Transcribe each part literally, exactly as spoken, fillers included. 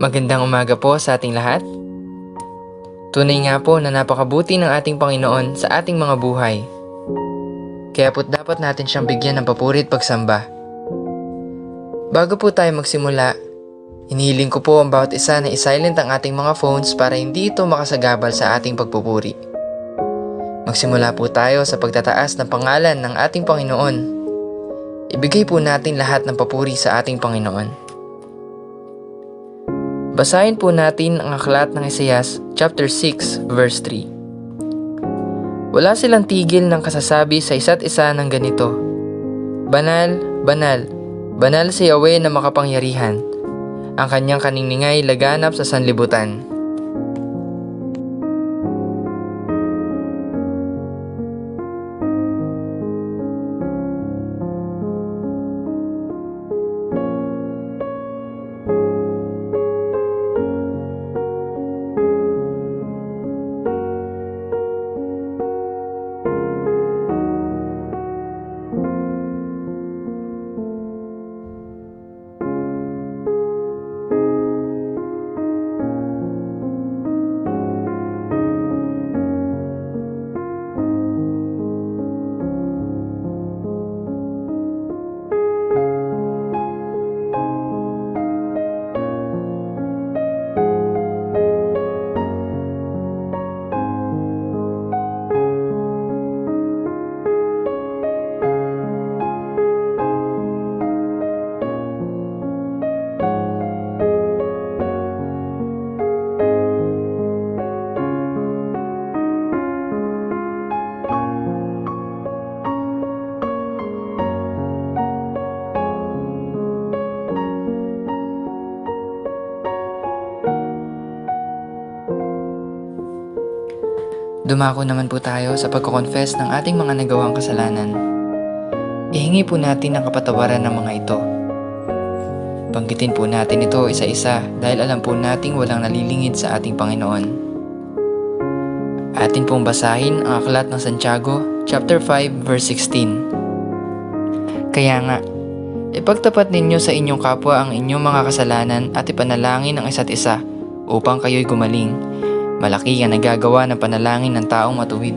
Magandang umaga po sa ating lahat. Tunay nga po na napakabuti ng ating Panginoon sa ating mga buhay. Kaya po't dapat natin siyang bigyan ng papuri at pagsamba. Bago po tayo magsimula, hinihiling ko po ang bawat isa na isilent ang ating mga phones para hindi ito makasagabal sa ating pagpupuri. Magsimula po tayo sa pagtataas ng pangalan ng ating Panginoon. Ibigay po natin lahat ng papuri sa ating Panginoon. Basahin po natin ang aklat ng Isaias chapter six verse three. Wala silang tigil ng kasasabi sa isa't isa ng ganito: Banal, banal, banal si Yahweh na makapangyarihan. Ang kanyang kaniningay laganap sa sanlibutan. Dumako naman po tayo sa pagko-confess ng ating mga nagawang kasalanan. Ihingi po natin ang kapatawaran ng mga ito. Banggitin po natin ito isa-isa dahil alam po nating walang nalilingid sa ating Panginoon. Atin pong basahin ang aklat ng Santiago, chapter five, verse sixteen. Kaya nga, ipagtapat ninyo sa inyong kapwa ang inyong mga kasalanan at ipanalangin ang isa't isa upang kayo'y gumaling. Malaki ang nagagawa ng panalangin ng taong matuwid.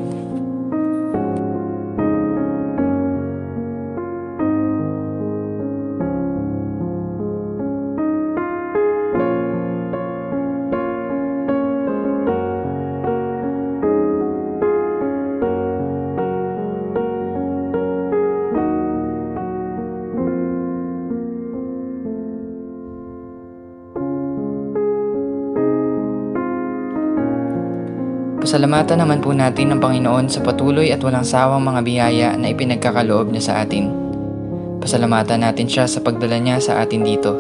Pasalamatan naman po natin ng Panginoon sa patuloy at walang sawang mga biyaya na ipinagkakaloob niya sa atin. Pasalamatan natin siya sa pagdala niya sa atin dito.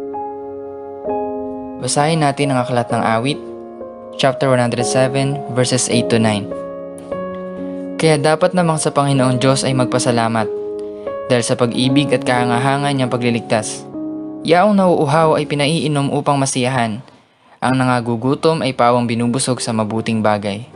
Basahin natin ang aklat ng awit, chapter one hundred seven, verses eight to nine. Kaya dapat namang sa Panginoong Diyos ay magpasalamat, dahil sa pag-ibig at kahanga-hanga niyang pagliligtas. Yaong nauuhaw ay pinaiinom upang masiyahan. Ang nangagugutom ay pawang binubusog sa mabuting bagay.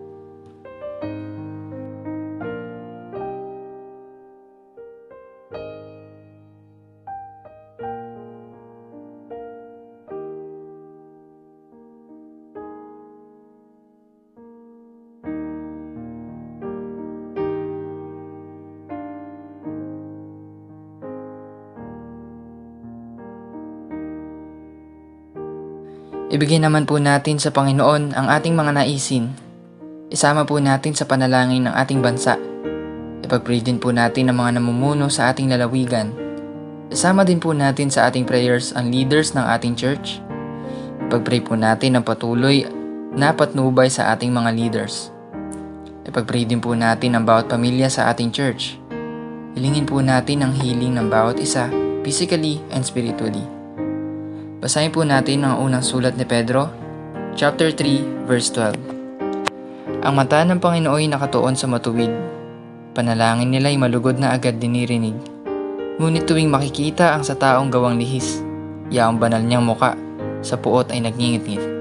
Ibigay naman po natin sa Panginoon ang ating mga naisin. Isama po natin sa panalangin ng ating bansa. Ipag-pray din po natin ang mga namumuno sa ating lalawigan. Isama din po natin sa ating prayers ang leaders ng ating church. Ipag-pray po natin ang patuloy na patnubay sa ating mga leaders. Ipag-pray din po natin ang bawat pamilya sa ating church. Hilingin po natin ang healing ng bawat isa, physically and spiritually. Basahin po natin ang unang sulat ni Pedro, chapter three, verse twelve. Ang mata ng Panginoon ay nakatuon sa matuwid. Panalangin nila ay malugod na agad dinirinig. Ngunit tuwing makikita ang sa taong gawang lihis, yaong banal niyang muka, sa puot ay nagngingit-ngit.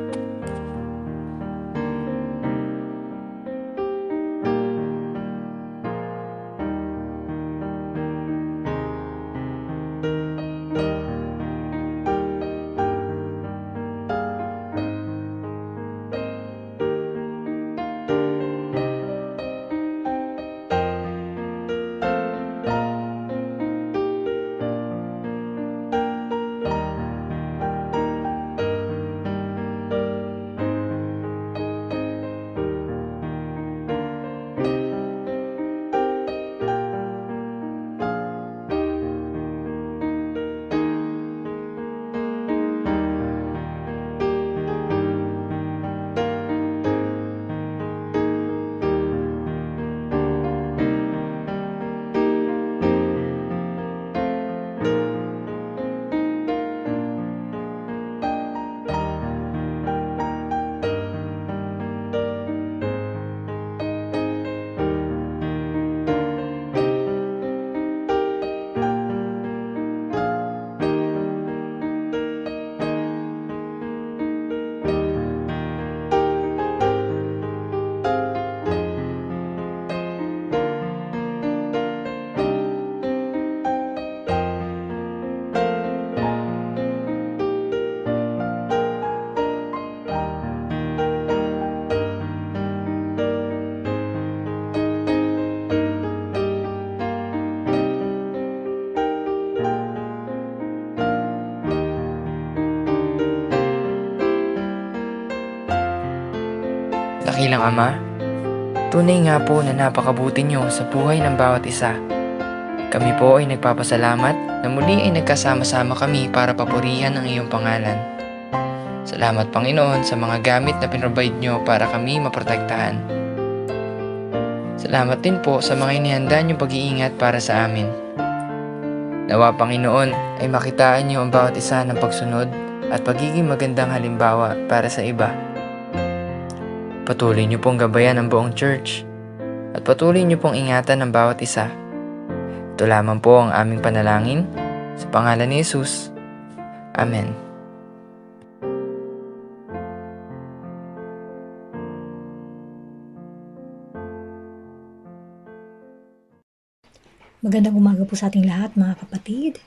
Dakilang Ama, tunay nga po na napakabuti niyo sa buhay ng bawat isa. Kami po ay nagpapasalamat na muli ay nagkasama-sama kami para papurihan ang iyong pangalan. Salamat Panginoon sa mga gamit na pinrovide niyo para kami maprotektahan. Salamat din po sa mga inihanda niyong pag-iingat para sa amin. Nawa Panginoon ay makitaan niyo ang bawat isa ng pagsunod at pagiging magandang halimbawa para sa iba. Patuloy niyo pong gabayan ang buong church at patuloy niyo pong ingatan ang bawat isa. Ito lamang po ang aming panalangin sa pangalan ni Jesus. Amen. Magandang umaga po sa ating lahat mga kapatid.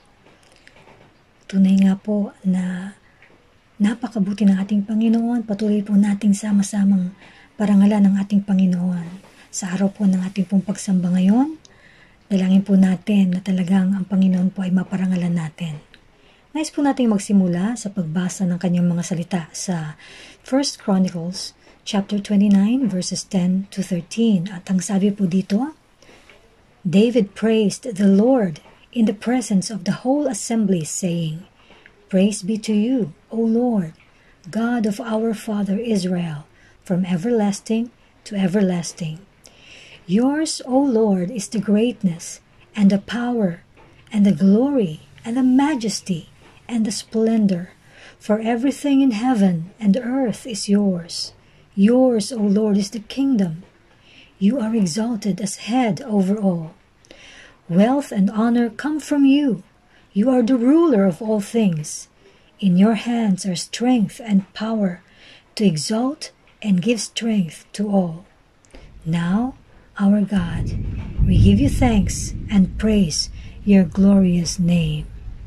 Tunay nga po na napakabuti ng ating Panginoon. Patuloy po nating sama-samang parangalan ng ating Panginoon. Sa araw po ng ating pong pagsamba ngayon, dalangin po natin na talagang ang Panginoon po ay maparangalan natin. Nais po nating magsimula sa pagbasa ng kanyang mga salita sa First Chronicles chapter twenty-nine verses ten to thirteen. At ang sabi po dito, David praised the Lord in the presence of the whole assembly, saying, Praise be to you, O Lord, God of our father Israel, from everlasting to everlasting. Yours, O Lord, is the greatness, and the power, and the glory, and the majesty, and the splendor, for everything in heaven and earth is yours. Yours, O Lord, is the kingdom. You are exalted as head over all. Wealth and honor come from you. You are the ruler of all things. In your hands are strength and power to exalt and give strength to all. Now, our God, we give you thanks and praise your glorious name.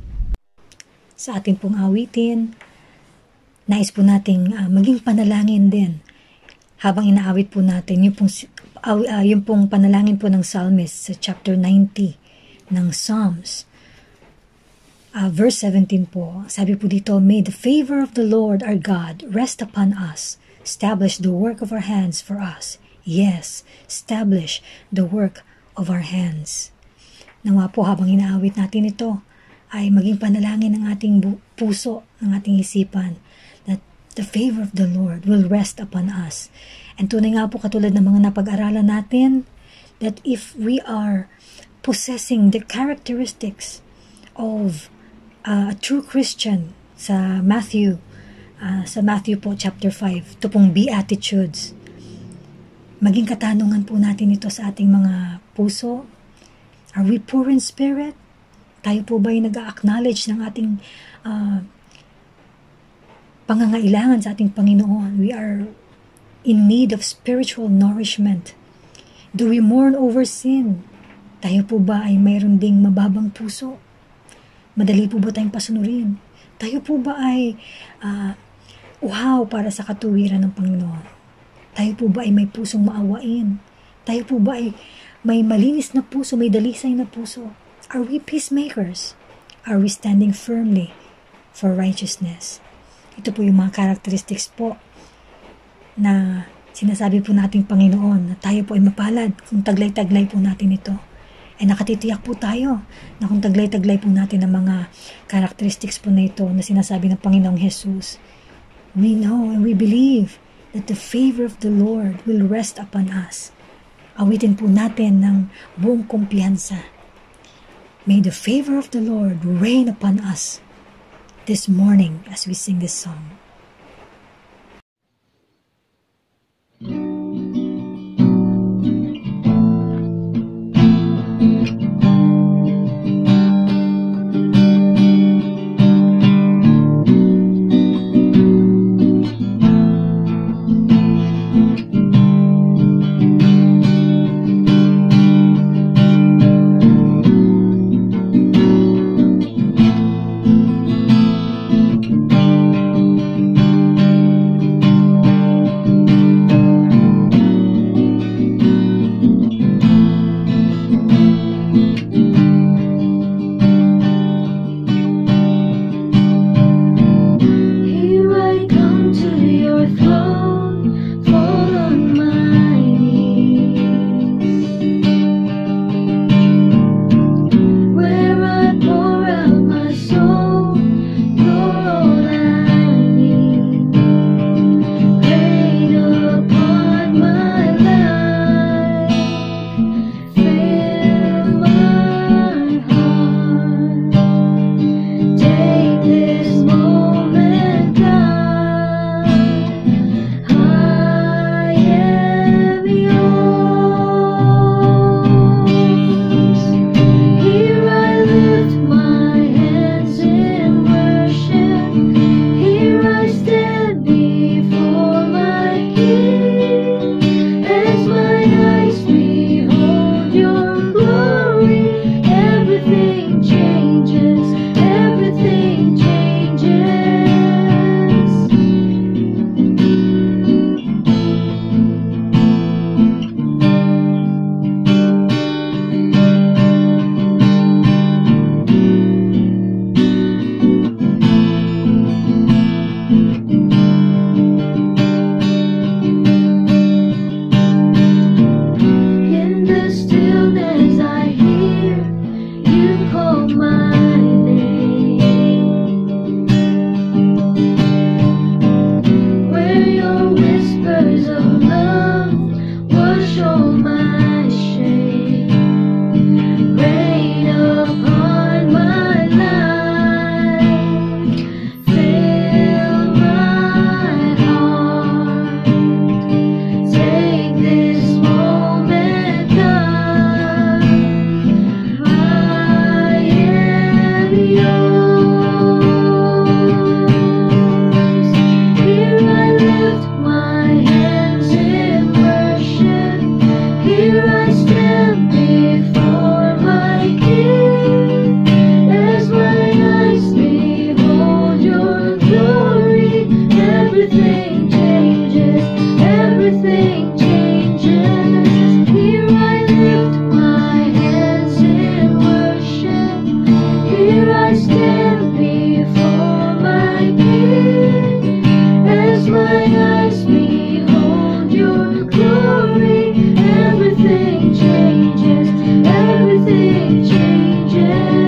Sa ating pong awitin, nais po nating uh, maging panalangin din habang inaawit po natin yung pong Uh, yung pong panalangin po ng psalmist sa chapter ninety ng Psalms. Uh, verse seventeen po, sabi po dito, May the favor of the Lord our God rest upon us. Establish the work of our hands for us. Yes, establish the work of our hands. Nawa po habang inaawit natin ito, ay maging panalangin ng ating puso, ng ating isipan, that the favor of the Lord will rest upon us. And tunay nga po katulad ng mga napag-aralan natin that if we are possessing the characteristics of uh, a true Christian sa Matthew, uh, sa Matthew po chapter five, ito pong Beatitudes, maging katanungan po natin ito sa ating mga puso. Are we poor in spirit? Tayo po ba ay nag-acknowledge ng ating uh, pangangailangan sa ating Panginoon? We are in need of spiritual nourishment. Do we mourn over sin? Tayo po ba ay mayroon ding mababang puso? Madali po ba tayong pasunurin? Tayo po ba ay uh, uhaw para sa katuwiran ng Panginoon? Tayo po ba ay may pusong maawain? Tayo po ba ay may malinis na puso, may dalisay na puso? Are we peacemakers? Are we standing firmly for righteousness? Ito po yung mga characteristics po na sinasabi po nating Panginoon na tayo po ay mapalad kung taglay-taglay po natin ito. Ay nakatitiyak po tayo na kung taglay-taglay po natin ang mga characteristics po na ito na sinasabi ng Panginoong Jesus. We know and we believe that the favor of the Lord will rest upon us. Awitin po natin ng buong kumpiyansa. May the favor of the Lord reign upon us this morning as we sing this song. everything changes. Here I lift my hands in worship. Here I stand before my King. As my eyes behold your glory, everything changes, everything changes.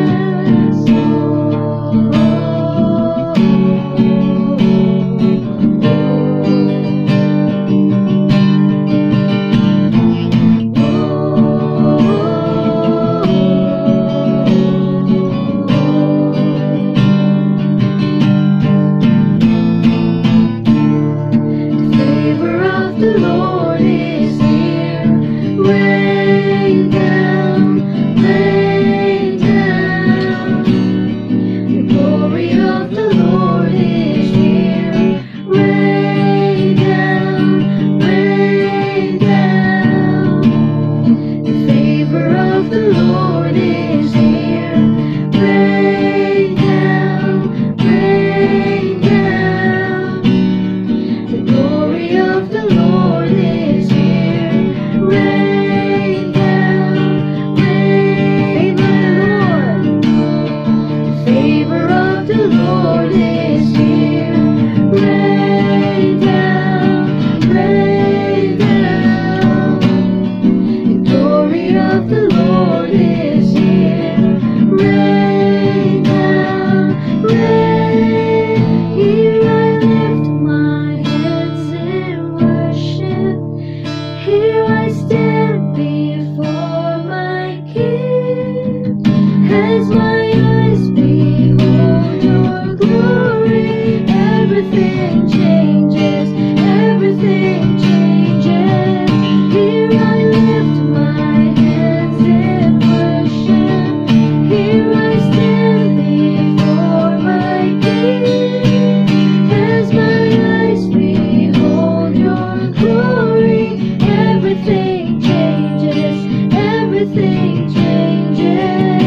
The Lord is here. Rain down, rain down. The glory of the Lord is here. Rain down, rain down. The favor of the Lord is here. Rain down, rain down. The glory of the Lord is here. Rain down, rain down. The favor of the Lord is here. Rain down, rain down. The glory of the Lord is here. Rain down, rain. Here I lift my hands in worship. Here I stand before my King. As my eyes behold your glory, everything changes, everything changes. Here I lift my hands in worship. Here I stand before my King. As my eyes behold your glory, everything changes, everything changes.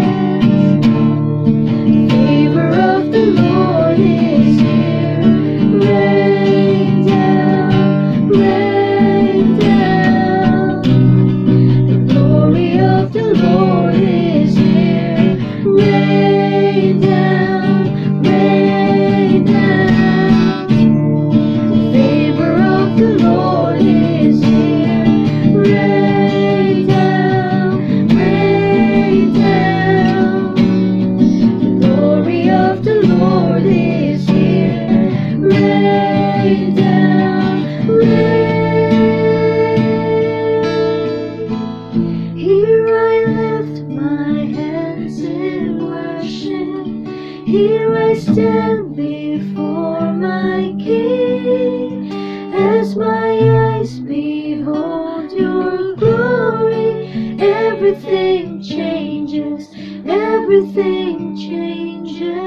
The favor of the Lord is here. Rain down, rain down. The glory of the Lord is here. Rain down, rain down. The favor of the Lord is here. Rain down, rain down. The glory of the Lord is here. Rain down, rain. Here I lift my hands in worship. Here I stand before my King. As my eyes behold your glory, everything changes, everything changes.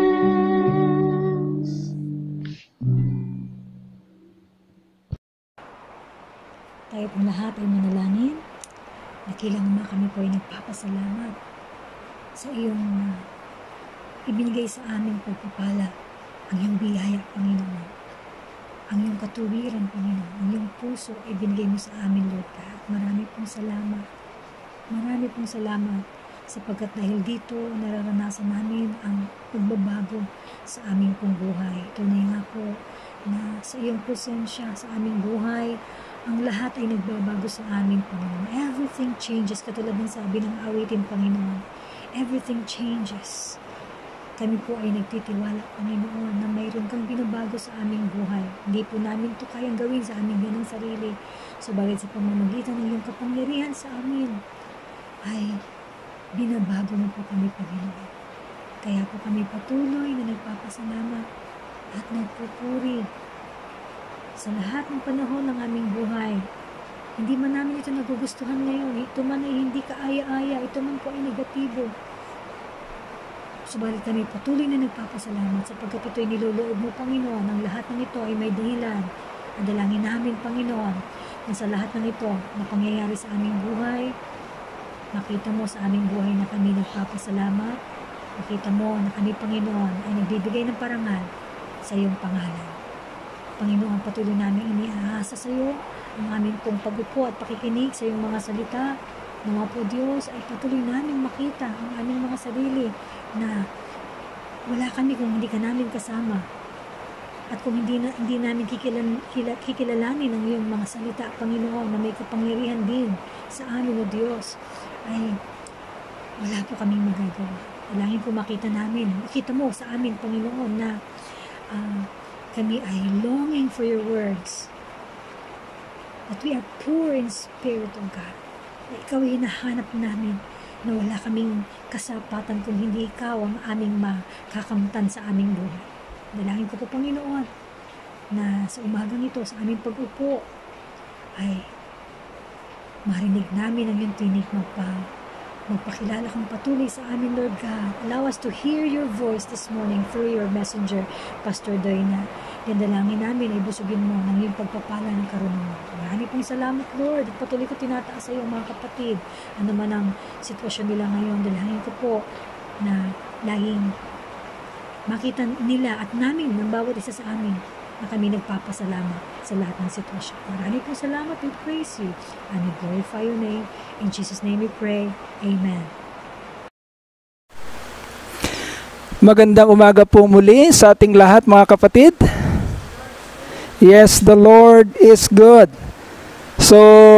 Tayo pong lahat ay manalangin. Nakilang Ama, kami po ay nagpapasalamat sa iyong uh, ibinigay sa aming pagpapala, ang iyong biyaya, Panginoon. Ang iyong katuwiran, Panginoon. Ang iyong puso ay binigay mo sa amin, Lord God. Marami pong salamat. Marami pong salamat sapagkat dahil dito nararanasan namin ang pagbabago sa aming pong buhay. Tunay nga po na sa iyong presensya sa aming buhay, ang lahat ay nagbabago sa amin, Panginoon. Everything changes, katulad ng sabi ng awitin, Panginoon. Everything changes. Kami po ay nagtitiwala, Panginoon, na mayroon kang binabago sa aming buhay. Hindi po namin ito kayang gawin sa aming ganang sarili. Subalit sa pamamagitan ng iyong kapangyarihan sa amin, ay binabago mo po kami, Panginoon. Kaya po kami patuloy na nagpapasalamat at nagpupuri sa lahat ng panahon ng aming buhay. Hindi man namin ito nagugustuhan ngayon. Ito man ay hindi kaaya-aya. Ito man po ay negatibo. Subalit kami patuloy na nagpapasalamat sapagkat ito ay niloloob mo, Panginoon. Ang lahat ng ito ay may dahilan. Ang dalangin namin, Panginoon, na sa lahat ng ito na pangyayari sa aming buhay, nakita mo sa aming buhay na kami nagpapasalamat. Nakita mo na kami, Panginoon, ay nagbibigay ng parangal sa iyong pangalan. Panginoon, patuloy namin iniaasa sa iyo ang aming pong pagupo at pakikinig sa iyong mga salita. Nawa po Diyos ay patuloy namin makita ang aming mga sarili na wala kami kung hindi ka namin kasama. At kung hindi, na, hindi namin kikilan, kila, kikilalanin ang iyong mga salita, Panginoon, na may kapangyarihan din sa amin, O Diyos, ay wala po kaming magagawa. Dalangin po makita namin, makita mo sa amin, Panginoon, na uh, kami ay longing for your words. That we are poor in spirit, O God. Na ikaw ay hinahanap namin, na wala kaming kasapatan kung hindi ikaw ang aming makakamtan sa aming buhay. Dalangin ko po, Panginoon, na sa umagang ito, sa aming pag-upo, ay marinig namin ang iyong tinig, magpa, magpakilala kang patuloy sa amin, Lord God. Allow us to hear your voice this morning through your messenger, Pastor Doyna. Yan dalangin namin ay busugin mo ng iyong pagpapala ng karunungan. Marami pong salamat, Lord. At patuloy ko tinataas sa iyo, mga kapatid. Ano man ang sitwasyon nila ngayon, dalangin ko po na laging makita nila at namin ng bawat isa sa amin na kami nagpapasalamat sa lahat ng sitwasyon. Marami pong salamat. We praise you and we glorify your name. In Jesus' name we pray. Amen. Magandang umaga po muli sa ating lahat, mga kapatid. Yes, the Lord is good. So,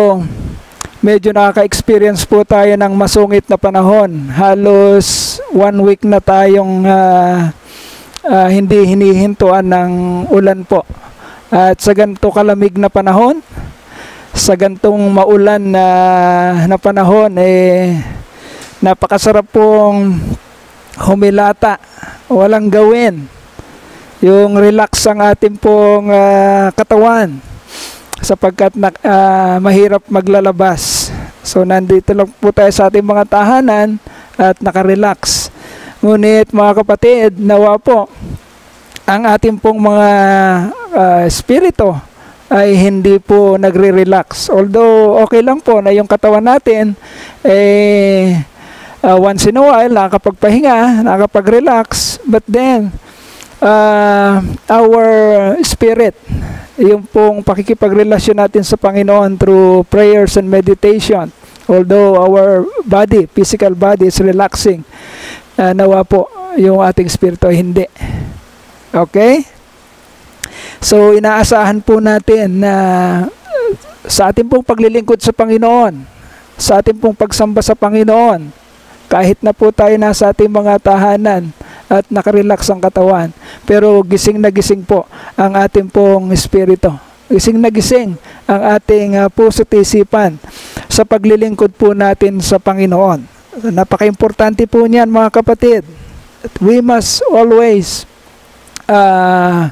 medyo nakaka-experience po tayo ng masungit na panahon. Halos one week na tayong uh, uh, hindi hinihintuan ng ulan po. At sa ganito kalamig na panahon, sa gantong maulan na, na panahon, eh, napakasarap pong humilata, walang gawin. Yung relax ang ating pong uh, katawan sapagkat na, uh, mahirap maglalabas. So nandito lang po tayo sa ating mga tahanan at nakarelax. Ngunit mga kapatid, nawa po ang ating pong mga uh, espiritu ay hindi po nagre-relax. Although okay lang po na yung katawan natin eh uh, once in a while nakakapagpahinga, nakakapag-relax, but then uh, our spirit, yung pong pakikipagrelasyon natin sa Panginoon through prayers and meditation, although our body, physical body is relaxing, uh, nawa po yung ating spirito ay hindi. Okay? So inaasahan po natin na sa ating pong paglilingkod sa Panginoon, sa ating pong pagsamba sa Panginoon, kahit na po tayo nasa ating mga tahanan at nakarelax ang katawan, pero gising na gising po ang ating pong espiritu. Gising na gising ang ating uh, puso at isipan sa paglilingkod po natin sa Panginoon. Napaka-importante po niyan, mga kapatid. We must always uh,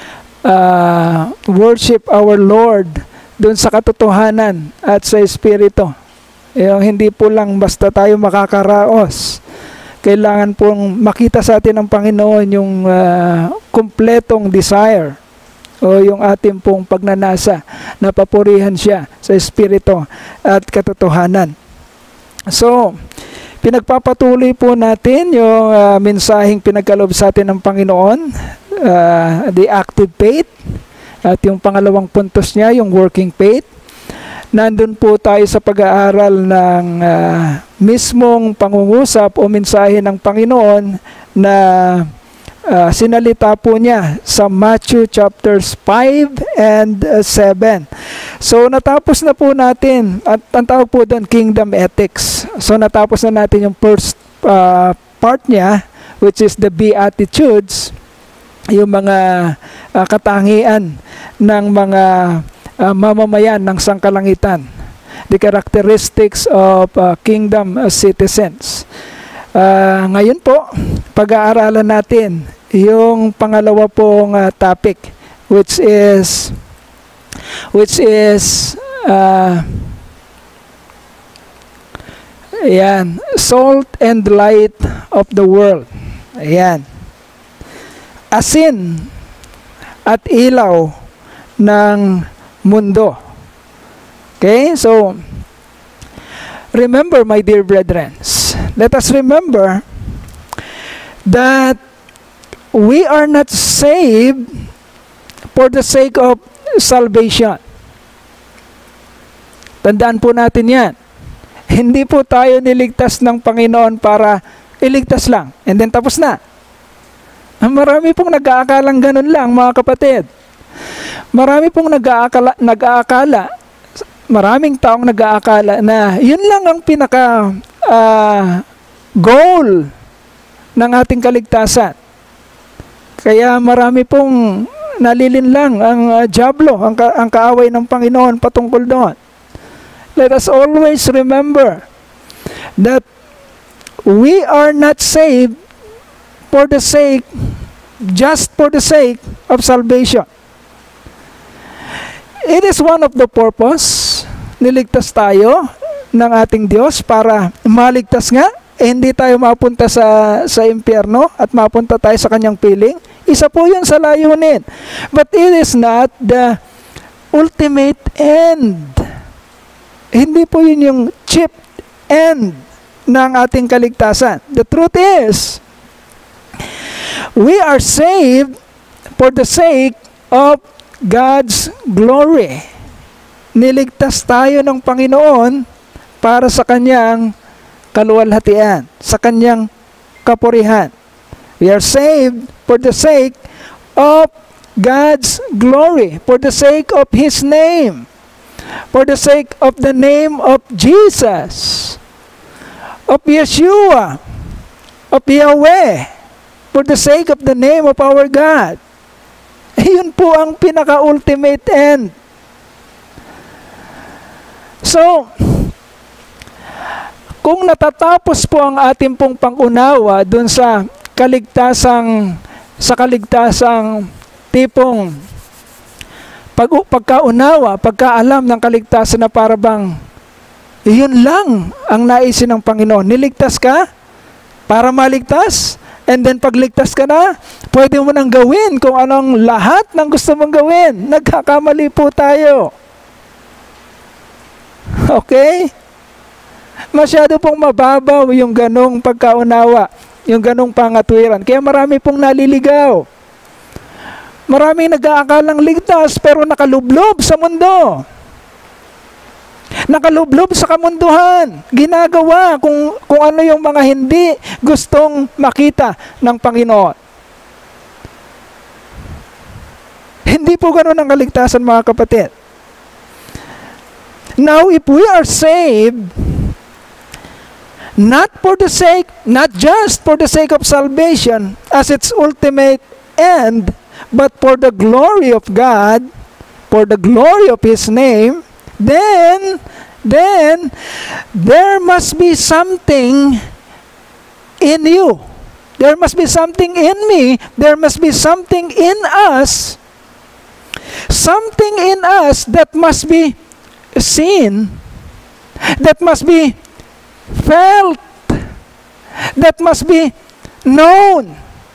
uh, worship our Lord doon sa katotohanan at sa espiritu. Yung hindi po lang basta tayo makakaraos. Kailangan pong makita sa atin ng Panginoon yung uh, kumpletong desire o yung ating pong pagnanasa na papurihan siya sa espiritu at katotohanan. So, pinagpapatuloy po natin yung uh, mensaheng pinagkaloob sa atin ng Panginoon, uh, the active faith, at yung pangalawang puntos niya, yung working faith. Nandun po tayo sa pag-aaral ng uh, mismong pangungusap o mensahe ng Panginoon na uh, sinalita po niya sa Matthew chapters five and seven. So natapos na po natin, at ang tawag po doon Kingdom Ethics. So natapos na natin yung first uh, part niya, which is the Beatitudes, yung mga uh, katangian ng mga Uh, mamamayan ng sangkalangitan, the characteristics of uh, kingdom uh, citizens. Uh, ngayon po, pag-aaralan natin yung pangalawa pong uh, topic, which is which is uh, ayan, salt and light of the world. Ayan, asin at ilaw ng mundo. Okay, so remember, my dear brethren, let us remember that we are not saved for the sake of salvation. Tandaan po natin yan. Hindi po tayo niligtas ng Panginoon para iligtas lang, and then tapos na. Marami pong nag-aakalang ganun lang, mga kapatid. Marami pong nag-aakala, nag-aakala, maraming taong nag-aakala na yun lang ang pinaka uh, goal ng ating kaligtasan. Kaya marami pong nalilinlang ang uh, diablo, ang, ka, ang kaaway ng Panginoon patungkol doon. Let us always remember that we are not saved for the sake, just for the sake of salvation. It is one of the purpose, niligtas tayo ng ating Diyos para maligtas nga, eh, hindi tayo mapunta sa, sa impyerno at mapunta tayo sa kanyang piling. Isa po yun sa layunin. But it is not the ultimate end. Hindi po yun yung chief end ng ating kaligtasan. The truth is, we are saved for the sake of God's glory. Niligtas tayo ng Panginoon para sa kanyang kaluwalhatian, sa kanyang kapurihan. We are saved for the sake of God's glory, for the sake of His name, for the sake of the name of Jesus, of Yeshua, of Yahweh, for the sake of the name of our God. Yun po ang pinaka-ultimate end. So, kung natatapos po ang ating pong pangunawa dun sa kaligtasang, sa kaligtasang tipong pag, pagkaunawa, pagkaalam ng kaligtasan na para bang yun lang ang naisin ng Panginoon. Niligtas ka para maligtas, and then pagligtas ka na, pwede mo nang gawin kung anong lahat ng gusto mong gawin. Nagkakamali po tayo. Okay? Masyado pong mababaw yung ganong pagkaunawa, yung ganong pangatwiran. Kaya marami pong naliligaw. Maraming nag-aakalang ligtas pero nakalublob sa mundo. Nakalublob sa kamunduhan. Ginagawa kung, kung ano yung mga hindi gustong makita ng Panginoon. Hindi po ganoon ang kaligtasan, mga kapatid. Now, if we are saved, not for the sake, not just for the sake of salvation as its ultimate end, but for the glory of God, for the glory of His name, then, then, there must be something in you. There must be something in me. There must be something in us. Something in us that must be seen, that must be felt, that must be known.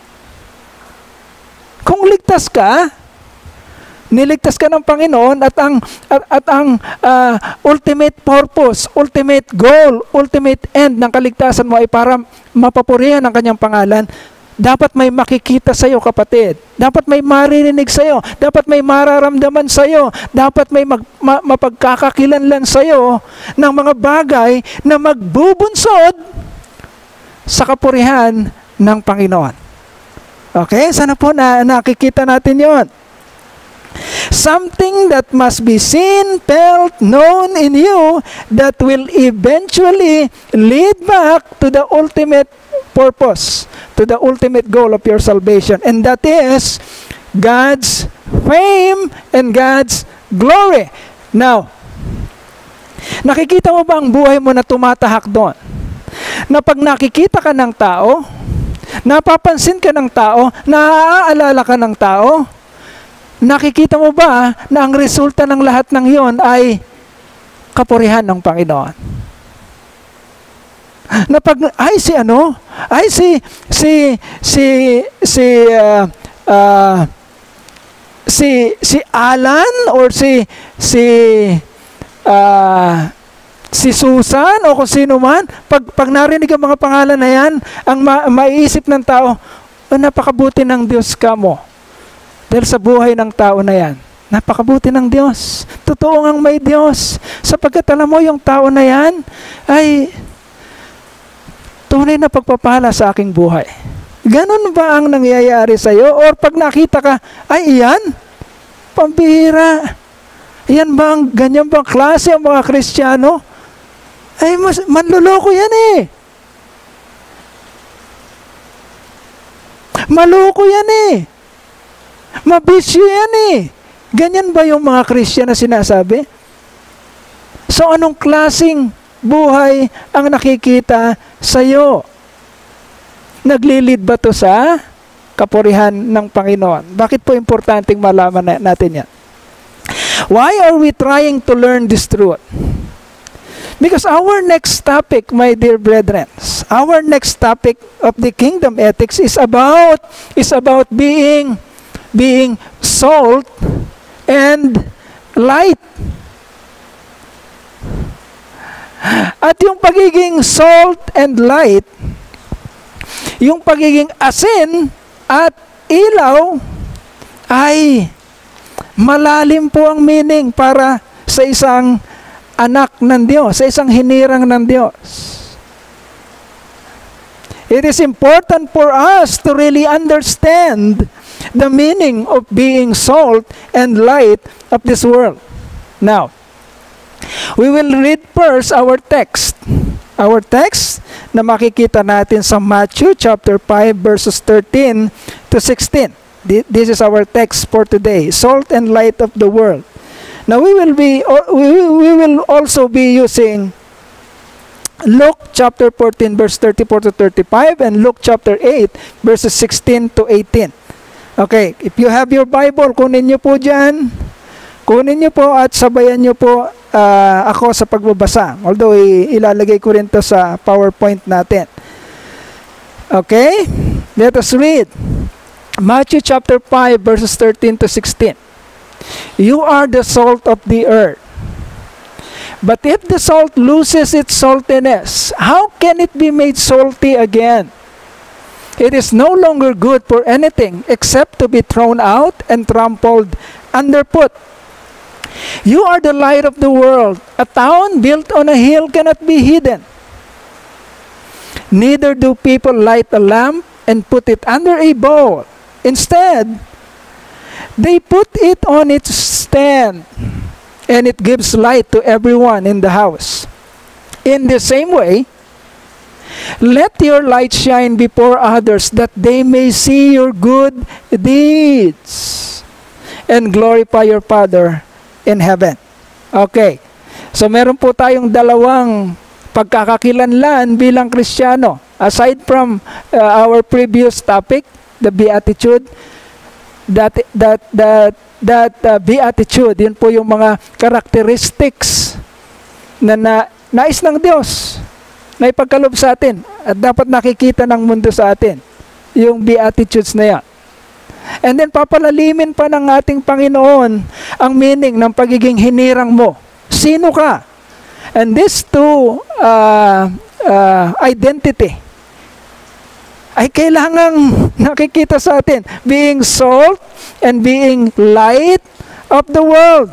Kung ligtas ka, niligtas ka ng Panginoon at ang at, at ang uh, ultimate purpose, ultimate goal, ultimate end ng kaligtasan mo ay para mapapurihan ang kanyang pangalan, dapat may makikita sa iyo, kapatid. Dapat may maririnig sa iyo, dapat may mararamdaman sa iyo, dapat may mag, ma, mapagkakakilanlan sa iyo ng mga bagay na magbubunsod sa kapurihan ng Panginoon. Okay? Sana po na nakikita natin yon. Something that must be seen, felt, known in you that will eventually lead back to the ultimate purpose, to the ultimate goal of your salvation. And that is God's fame and God's glory. Now, nakikita mo ba ang buhay mo na tumatahak doon? Na pag nakikita ka ng tao, napapansin ka ng tao, naaalala ka ng tao, nakikita mo ba na ang resulta ng lahat ng yon ay kapurihan ng Panginoon? Na pag, ay si ano, ay si, si, si, si, uh, uh, si, si Alan or si, si, uh, si Susan o kung sino man, pag, pag narinig ang mga pangalan na yan, ang ma- maiisip ng tao, oh, napakabuti ng Diyos ka mo. Dahil sa buhay ng tao na yan, napakabuti ng Diyos. Totoo ngang may Diyos. Sapagkat alam mo, yung tao na yan ay tunay na pagpapala sa aking buhay. Ganon ba ang nangyayari sa iyo? Or pag nakita ka, ay iyan, pambihira. Iyan ba ang ganyan bang klase ang mga Kristiyano? Ay, mas, manluloko yan eh. Maloko yan eh. Mabisyo yan eh. Ganyan ba yung mga Christian na sinasabi? So anong klaseng buhay ang nakikita sa iyo? Naglilid ba to sa kapurihan ng Panginoon? Bakit po importanteng malaman natin yan? Why are we trying to learn this truth? Because our next topic, my dear brethren, our next topic of the kingdom ethics is about is about being being salt and light. At yung pagiging salt and light, yung pagiging asin at ilaw ay malalim po ang meaning para sa isang anak ng Diyos, sa isang hinirang ng Diyos. It is important for us to really understand the meaning of being salt and light of this world. Now, we will read first our text. Our text na makikita natin sa Matthew chapter five verses thirteen to sixteen. This is our text for today, salt and light of the world. Now we will be we will also be using Luke chapter fourteen verse thirty-four to thirty-five and Luke chapter eight verses sixteen to eighteen. Okay, if you have your Bible, kunin niyo po diyan. Kunin niyo po at sabayan niyo po uh, ako sa pagbabasa. Although ilalagay ko rin to sa PowerPoint natin. Okay? Let us read Matthew chapter five verses thirteen to sixteen. You are the salt of the earth. But if the salt loses its saltiness, how can it be made salty again? It is no longer good for anything except to be thrown out and trampled underfoot. You are the light of the world. A town built on a hill cannot be hidden. Neither do people light a lamp and put it under a bowl. Instead, they put it on its stand, and it gives light to everyone in the house. In the same way, let your light shine before others, that they may see your good deeds and glorify your Father in heaven. Okay. So meron po tayong dalawang pagkakakilanlan bilang Kristiyano. Aside from uh, our previous topic, the Beatitude, that that that that uh, beatitude, yun po yung mga characteristics na, na nais ng Diyos na ipagkaloob sa atin at dapat nakikita ng mundo sa atin, yung beatitudes na yan. And then papalalimin pa ng ating Panginoon ang meaning ng pagiging hinirang mo. Sino ka? And these two uh, uh, identity ay kailangang nakikita sa atin, being salt and being light of the world.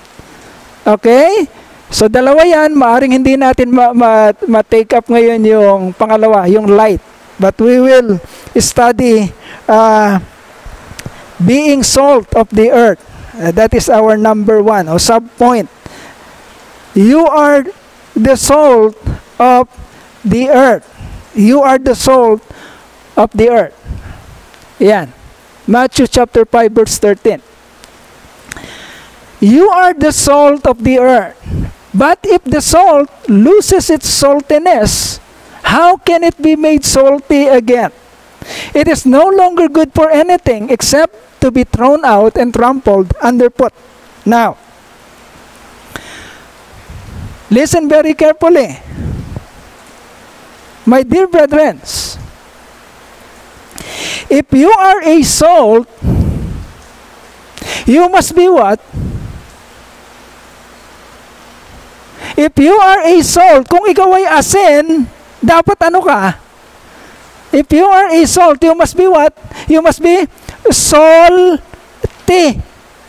Okay? So dalawa yan, maaring hindi natin ma-take ma- ma- up ngayon yung pangalawa, yung light. But we will study uh, being salt of the earth. Uh, that is our number one, o sub-point. You are the salt of the earth. You are the salt of the earth. Yan. Matthew chapter five verse thirteen. You are the salt of the earth. But if the salt loses its saltiness, how can it be made salty again? It is no longer good for anything except to be thrown out and trampled underfoot. Now, listen very carefully. My dear brethren, if you are a salt, you must be what? If you are a salt, kung ikaw ay asin, dapat ano ka? If you are a salt, you must be what? You must be salty. salty.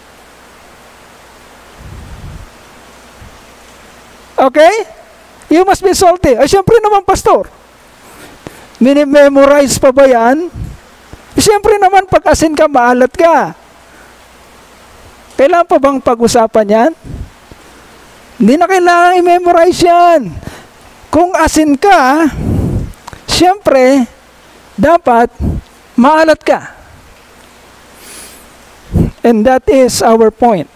Okay? You must be salty. Ay, syempre naman, pastor. Minimemorize pa ba yan? Syempre naman, pag asin ka, maalat ka. Kailangan pa bang pag-usapan yan? Hindi na kailangan i-memorize yan. Kung asin ka, syempre, dapat maalat ka. And that is our point.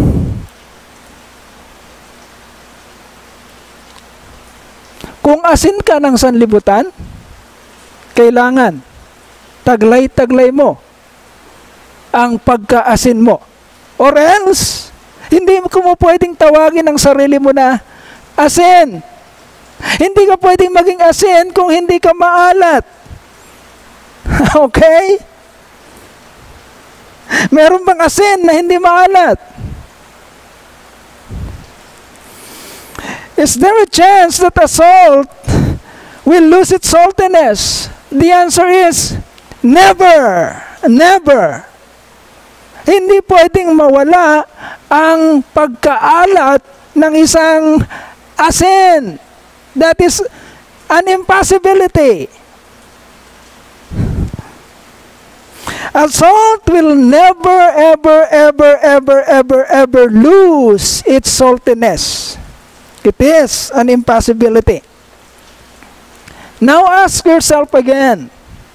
Kung asin ka ng sanlibutan, kailangan taglay-taglay mo ang pagkaasin mo. Or else, hindi mo pwedeng tawagin ang sarili mo na asin. Hindi ka pwedeng maging asin kung hindi ka maalat. Okay? Meron bang asin na hindi maalat? Is there a chance that a salt will lose its saltiness? The answer is never. Never. Hindi pwedeng mawala ang pagkaalat ng isang asin. That is an impossibility. A salt will never, ever, ever, ever, ever, ever lose its saltiness. It is an impossibility. Now ask yourself again.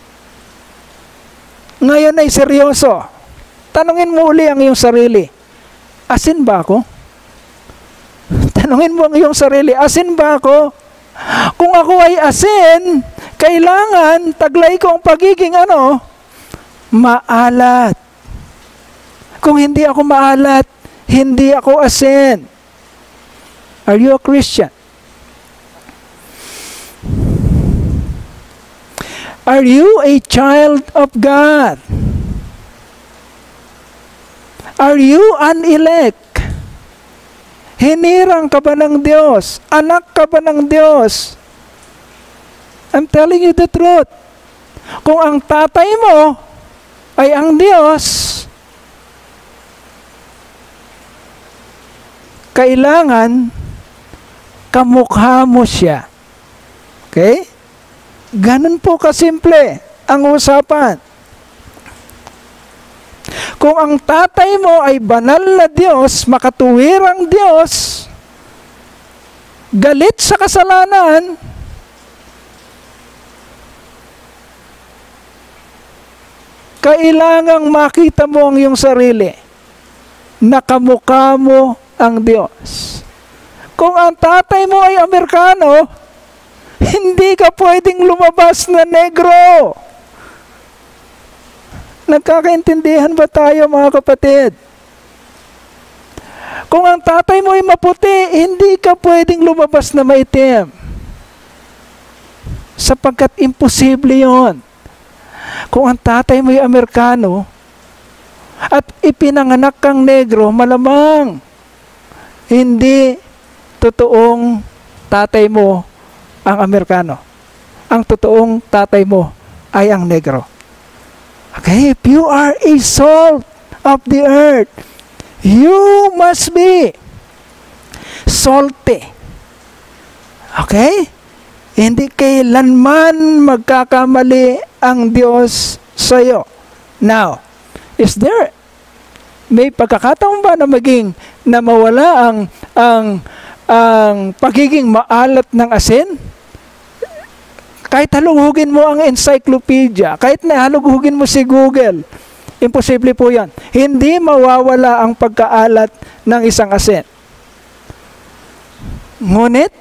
Ngayon ay seryoso. Tanungin mo uli ang iyong sarili. Asin ba ako? Tanungin mo ang iyong sarili. Asin ba ako? Kung ako ay asin, kailangan taglay ko ang pagiging ano? Maalat. Kung hindi ako maalat, hindi ako asin. Are you a Christian? Are you a child of God? Are you an elect? Hinirang ka ba ng Diyos? Anak ka ba ng Diyos? I'm telling you the truth. Kung ang tatay mo ay ang Diyos, kailangan kamukha mo siya. Okay? Ganun po kasimple ang usapan. Kung ang tatay mo ay banal na Diyos, makatuwirang Diyos, galit sa kasalanan, kailangang makita mo ang iyong sarili na kamukha mo ang Diyos. Kung ang tatay mo ay Amerikano, hindi ka pwedeng lumabas na negro. Nagkakaintindihan ba tayo, mga kapatid? Kung ang tatay mo ay maputi, hindi ka pwedeng lumabas na maitim. Sapagkat imposible yon. Kung ang tatay mo ay Amerikano at ipinanganak kang negro, malamang hindi totoong tatay mo ang Amerikano. Ang totoong tatay mo ay ang negro. Okay, if you are a salt of the earth, you must be salty. Okay? Hindi kailanman magkakamali ang Diyos sa iyo. Now, is there, may pagkakataon ba na maging, na mawala ang, ang, ang pagiging maalat ng asin? Kahit halughugin mo ang encyclopedia, kahit na halughugin mo si Google, imposible po yan. Hindi mawawala ang pagkaalat ng isang asin. Ngunit,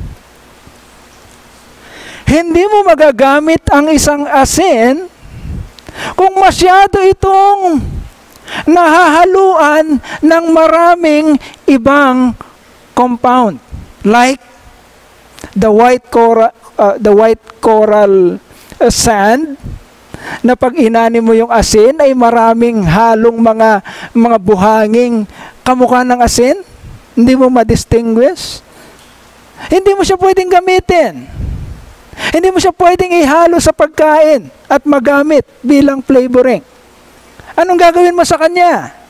hindi mo magagamit ang isang asin kung masyado itong nahahaluan ng maraming ibang compound. Like the white coral, uh, the white coral uh, sand, na pag inani mo yung asin ay maraming halong mga mga buhanging kamukha ng asin, hindi mo ma-distinguish. Hindi mo siya pwedeng gamitin. Hindi mo siya pwedeng ihalo sa pagkain at magamit bilang flavoring. Anong gagawin mo sa kanya?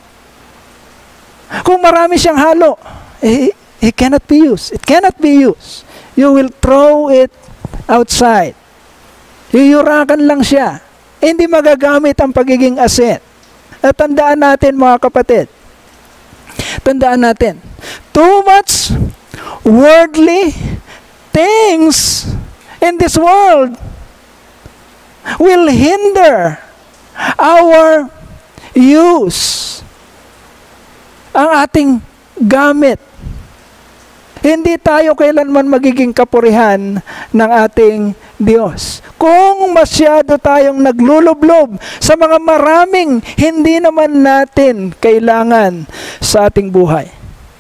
Kung marami siyang halo, eh, it cannot be used. It cannot be used. You will throw it outside. Yuyurakan lang siya. Eh, hindi magagamit ang pagiging asin. At tandaan natin mga kapatid, tandaan natin, too much worldly things in this world will hinder our use, ang ating gamit. Hindi tayo kailanman magiging kapurihan ng ating Diyos. Kung masyado tayong naglulublob sa mga maraming hindi naman natin kailangan sa ating buhay.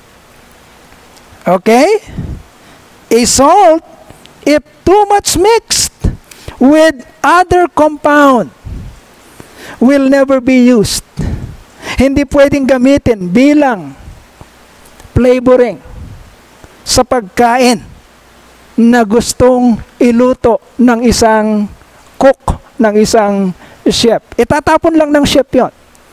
Okay? A salt, if too much mixed with other compound, will never be used. Hindi pwedeng gamitin bilang flavoring sa pagkain na gustong iluto ng isang cook, ng isang chef. Itatapon lang ng chef yon.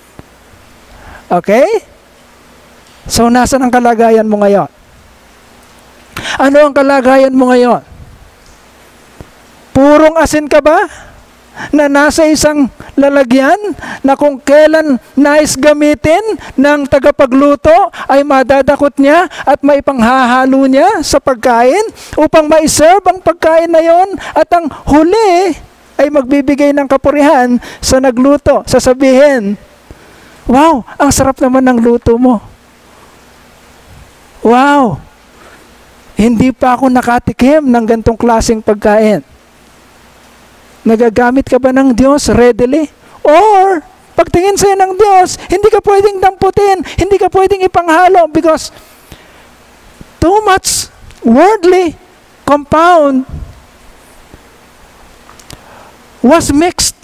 Okay? So, nasa ang kalagayan mo ngayon? Ano ang kalagayan mo ngayon? Purong asin ka ba? Na nasa isang lalagyan na kung kailan nais gamitin ng tagapagluto ay madadakot niya at maipanghahalo niya sa pagkain upang maiserve ang pagkain na yon, at ang huli ay magbibigay ng kapurihan sa nagluto. Sasabihin, wow, ang sarap naman ng luto mo. Wow, hindi pa ako nakatikim ng gantong klaseng pagkain. Nagagamit ka ba ng Diyos readily? Or, pagtingin sa'yo ng Diyos, hindi ka pwedeng damputin, hindi ka pwedeng ipanghalo because too much worldly compound was mixed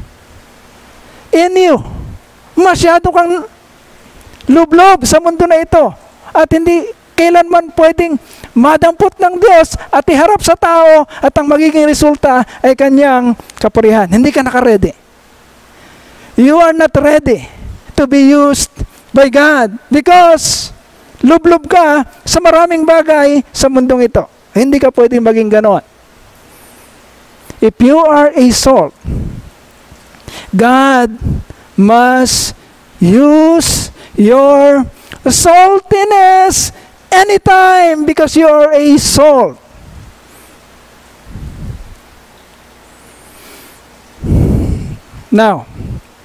in you. Masyado kang lublob sa mundo na ito at hindi kailanman pwedeng madampot ng Diyos at iharap sa tao at ang magiging resulta ay kanyang kapurihan. Hindi ka naka-ready. You are not ready to be used by God because lublob ka sa maraming bagay sa mundong ito. Hindi ka pwedeng maging ganoon. If you are a salt, God must use your saltiness anytime because you are a salt. Now,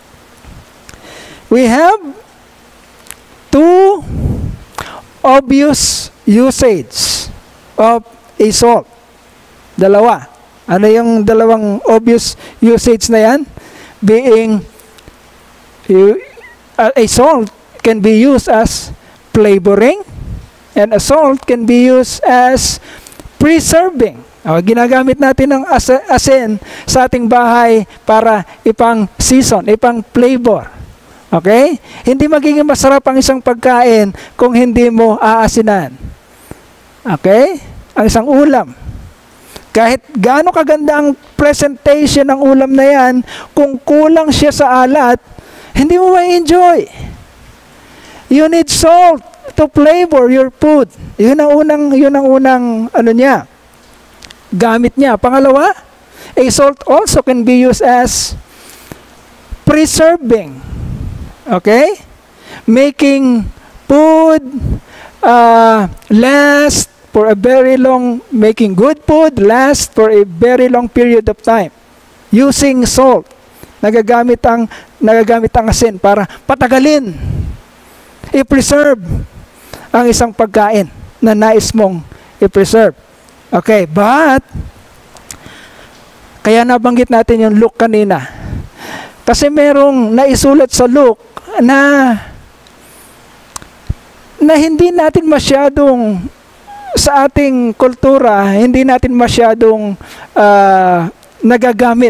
we have two obvious usage of a salt. Dalawa. Ano yung dalawang obvious usage na yan? Being, you, uh, a salt can be used as flavoring, and a salt can be used as preserving. O, ginagamit natin ng as- asin sa ating bahay para ipang season, ipang flavor. Okay? Hindi magiging masarap ang isang pagkain kung hindi mo aasinan. Okay? Ang isang ulam. Kahit gaano kaganda ang presentation ng ulam na yan, kung kulang siya sa alat, hindi mo ma-enjoy. You need salt to flavor your food. Yun ang unang, yun ang unang, ano niya, gamit niya. Pangalawa, a salt also can be used as preserving. Okay? Making food uh, last for a very long, making good food last for a very long period of time. Using salt. Nagagamit ang, nagagamit ang asin para patagalin, i-preserve ang isang pagkain na nais mong i-preserve. Okay, but kaya nabanggit natin yung Luke kanina. Kasi merong naisulat sa Luke na na hindi natin masyadong sa ating kultura, hindi natin masyadong uh, nagagamit.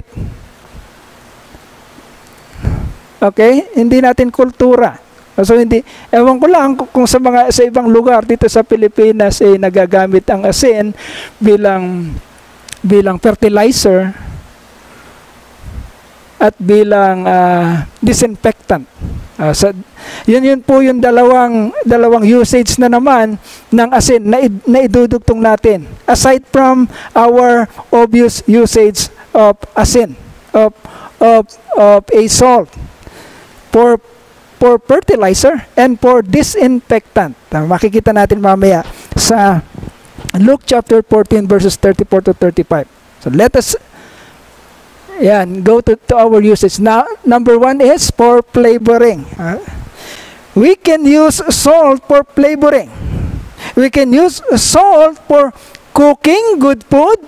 Okay? Hindi natin kultura. So hindi, ewan ko lang kung sa mga sa ibang lugar dito sa Pilipinas ay eh, nagagamit ang asin bilang bilang fertilizer. at bilang ah, disinfectant. Ah, sa, yun yun po yung dalawang dalawang usage na naman ng asin na, id, na idudugtong natin. Aside from our obvious usage of asin, of of of a salt for for fertilizer and for disinfectant. Ah, makikita natin mamaya sa Luke chapter fourteen verses thirty-four to thirty-five. So let us yan, go to, to our usage. Now, number one is for flavoring. Uh, we can use salt for flavoring. We can use salt for cooking good food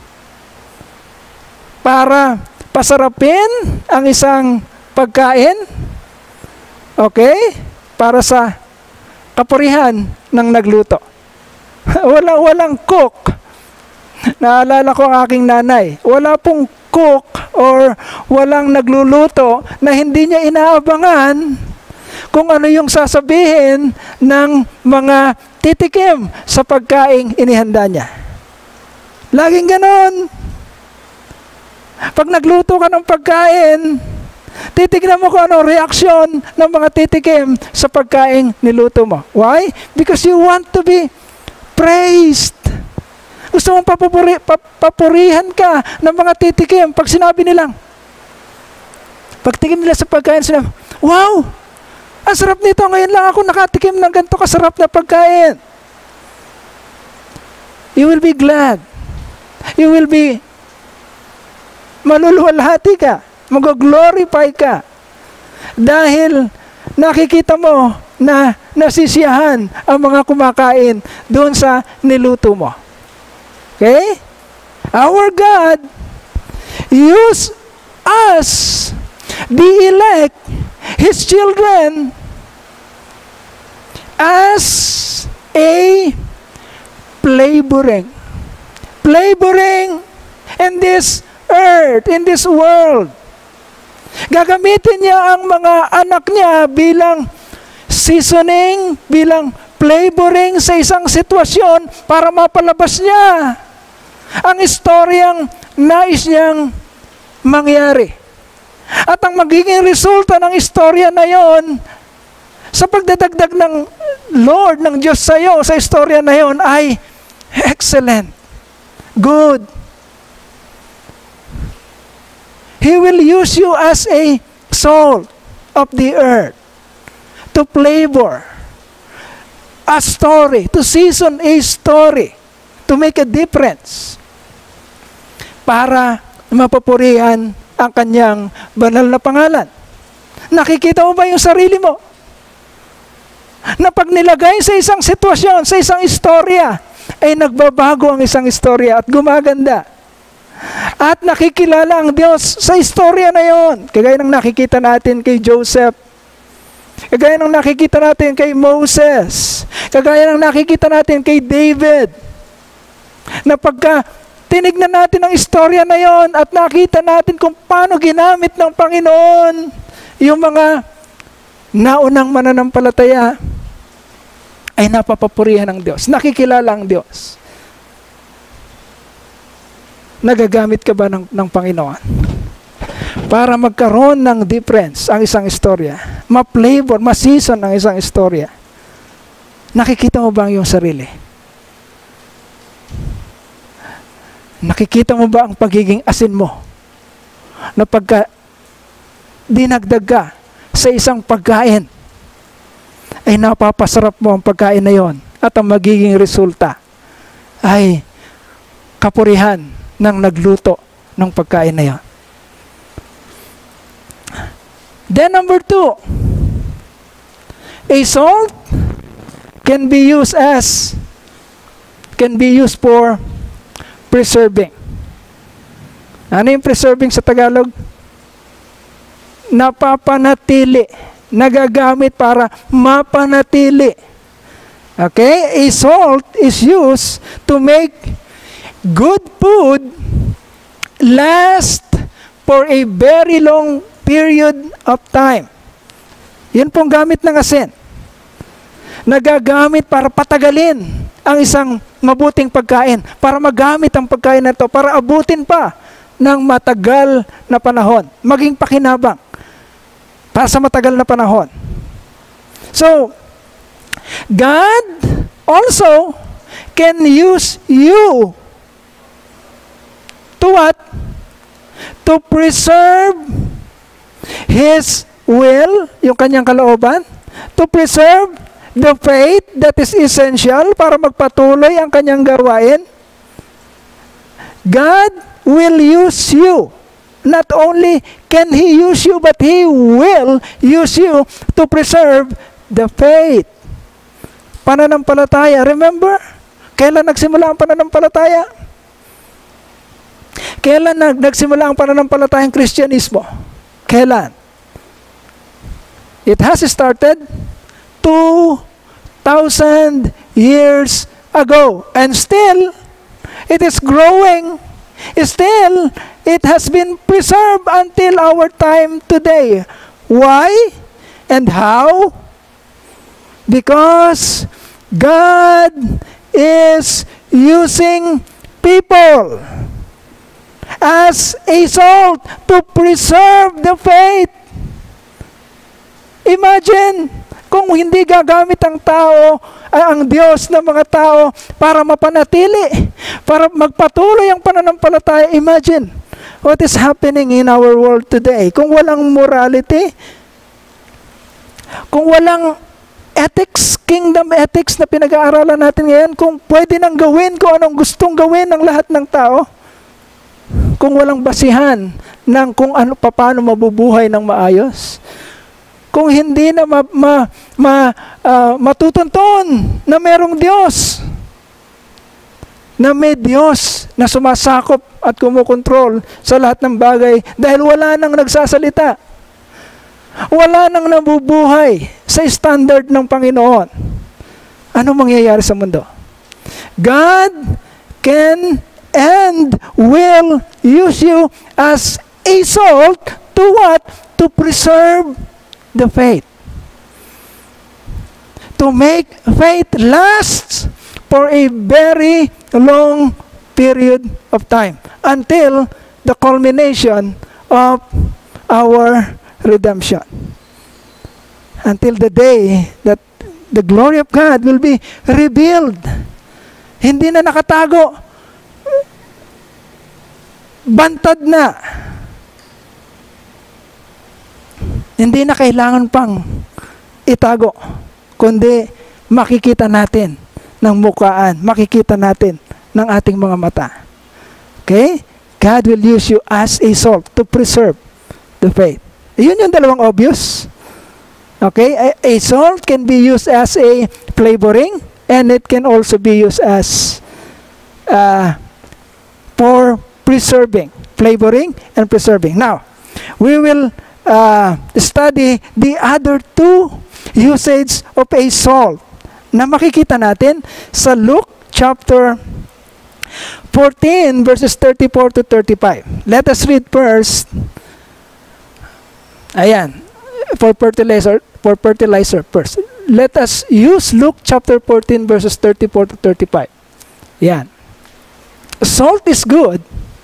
para pasarapin ang isang pagkain. Okay? Para sa kapurihan ng nagluto. Wala, walang cook. Naalala ko ang aking nanay. Wala pong cook or walang nagluluto na hindi niya inaabangan kung ano yung sasabihin ng mga titikim sa pagkaing inihanda niya. Laging ganon. Pag nagluto ka ng pagkain, titignan mo kung ano reaksyon ng mga titikim sa pagkaing niluto mo. Why? Because you want to be praised. Gusto mong papupuri, papurihan ka ng mga titikim. Pag sinabi nilang, pagtikim nila sa pagkain, sinabi, wow! Ang sarap nito. Ngayon lang ako nakatikim ng ganito kasarap na pagkain. You will be glad. You will be maluluwalhati ka. Mag-glorify ka. Dahil nakikita mo na nasisiyahan ang mga kumakain doon sa niluto mo. Okay? Our God use us, the elect, His children, as a flavoring. Flavoring in this earth, in this world. Gagamitin niya ang mga anak niya bilang seasoning, bilang flavoring sa isang sitwasyon para mapalabas niya ang istoryang nais niyang mangyari. At ang magiging resulta ng istorya na yon sa pagdadagdag ng Lord, ng Diyos sa iyo, sa istorya na yon ay excellent, good. He will use you as a salt of the earth to flavor a story, to season a story, to make a difference, para mapapurihan ang kanyang banal na pangalan. Nakikita mo ba yung sarili mo? Na pag nilagay sa isang sitwasyon, sa isang istorya, ay nagbabago ang isang istorya at gumaganda. At nakikilala ang Diyos sa istorya na yon. Kagaya ng nakikita natin kay Joseph, kagaya ng nakikita natin kay Moses, kagaya ng nakikita natin kay David, na pagka tinignan natin ang istorya na yon at nakita natin kung paano ginamit ng Panginoon yung mga naunang mananampalataya, ay napapapurihan ng Diyos. Nakikilala ang Diyos. Nagagamit ka ba ng, ng Panginoon para magkaroon ng difference ang isang istorya, ma-flavor, ma-season ang isang istorya? Nakikita mo ba ang iyong sarili? Nakikita mo ba ang pagiging asin mo? Na pagka dinagdag ka sa isang pagkain, ay napapasarap mo ang pagkain na yon at ang magiging resulta ay kapurihan ng nagluto ng pagkain na yon. Then number two, a salt can be used as, can be used for preserving. Ano yung preserving sa Tagalog? Napapanatili. Nagagamit para mapanatili. Okay? A salt is used to make good food last for a very long period of time. Yun pong gamit ng asin. Nagagamit para patagalin ang isang mabuting pagkain, para magamit ang pagkain na ito, para abutin pa ng matagal na panahon. Maging pakinabang para sa matagal na panahon. So, God also can use you to what? To preserve His will, yung kanyang kalooban, to preserve the faith that is essential para magpatuloy ang kanyang gawain. God will use you. Not only can He use you, but He will use you to preserve the faith. Pananampalataya. Remember? Kailan nagsimula ang pananampalataya? Kailan nag nagsimula ang pananampalatayang Kristyanismo? Kailan? It has started two thousand years ago. And still, it is growing. Still, it has been preserved until our time today. Why and how? Because God is using people as a salt to preserve the faith. Imagine kung hindi gagamit ang tao, ay ang Diyos ng mga tao para mapanatili, para magpatuloy ang pananampalataya. Imagine what is happening in our world today. Kung walang morality, kung walang ethics, kingdom ethics na pinag-aaralan natin ngayon, kung pwede nang gawin kung anong gustong gawin ng lahat ng tao, kung walang basihan ng kung ano, paano mabubuhay ng maayos, kung hindi na ma, ma, ma, uh, matutunton na merong Diyos, na may Diyos na sumasakop at kumukontrol sa lahat ng bagay dahil wala nang nagsasalita, wala nang nabubuhay sa standard ng Panginoon. Ano mangyayari sa mundo? God can and will use you as a salt to what? To preserve the faith. To make faith last for a very long period of time until the culmination of our redemption. Until the day that the glory of God will be revealed. Hindi na nakatago. Bantad na. Hindi na kailangan pang itago, kundi makikita natin ng mukhaan, makikita natin ng ating mga mata. Okay? God will use you as a salt to preserve the faith. Yun yung dalawang obvious. Okay? A, a salt can be used as a flavoring and it can also be used as uh, for preserving. Flavoring and preserving. Now, we will Uh, study the other two usage of a salt na makikita natin sa Luke chapter fourteen verses thirty-four to thirty-five. Let us read first. Ayan, for fertilizer, for fertilizer first. Let us use Luke chapter fourteen verses thirty-four to thirty-five. Ayan. Salt is good.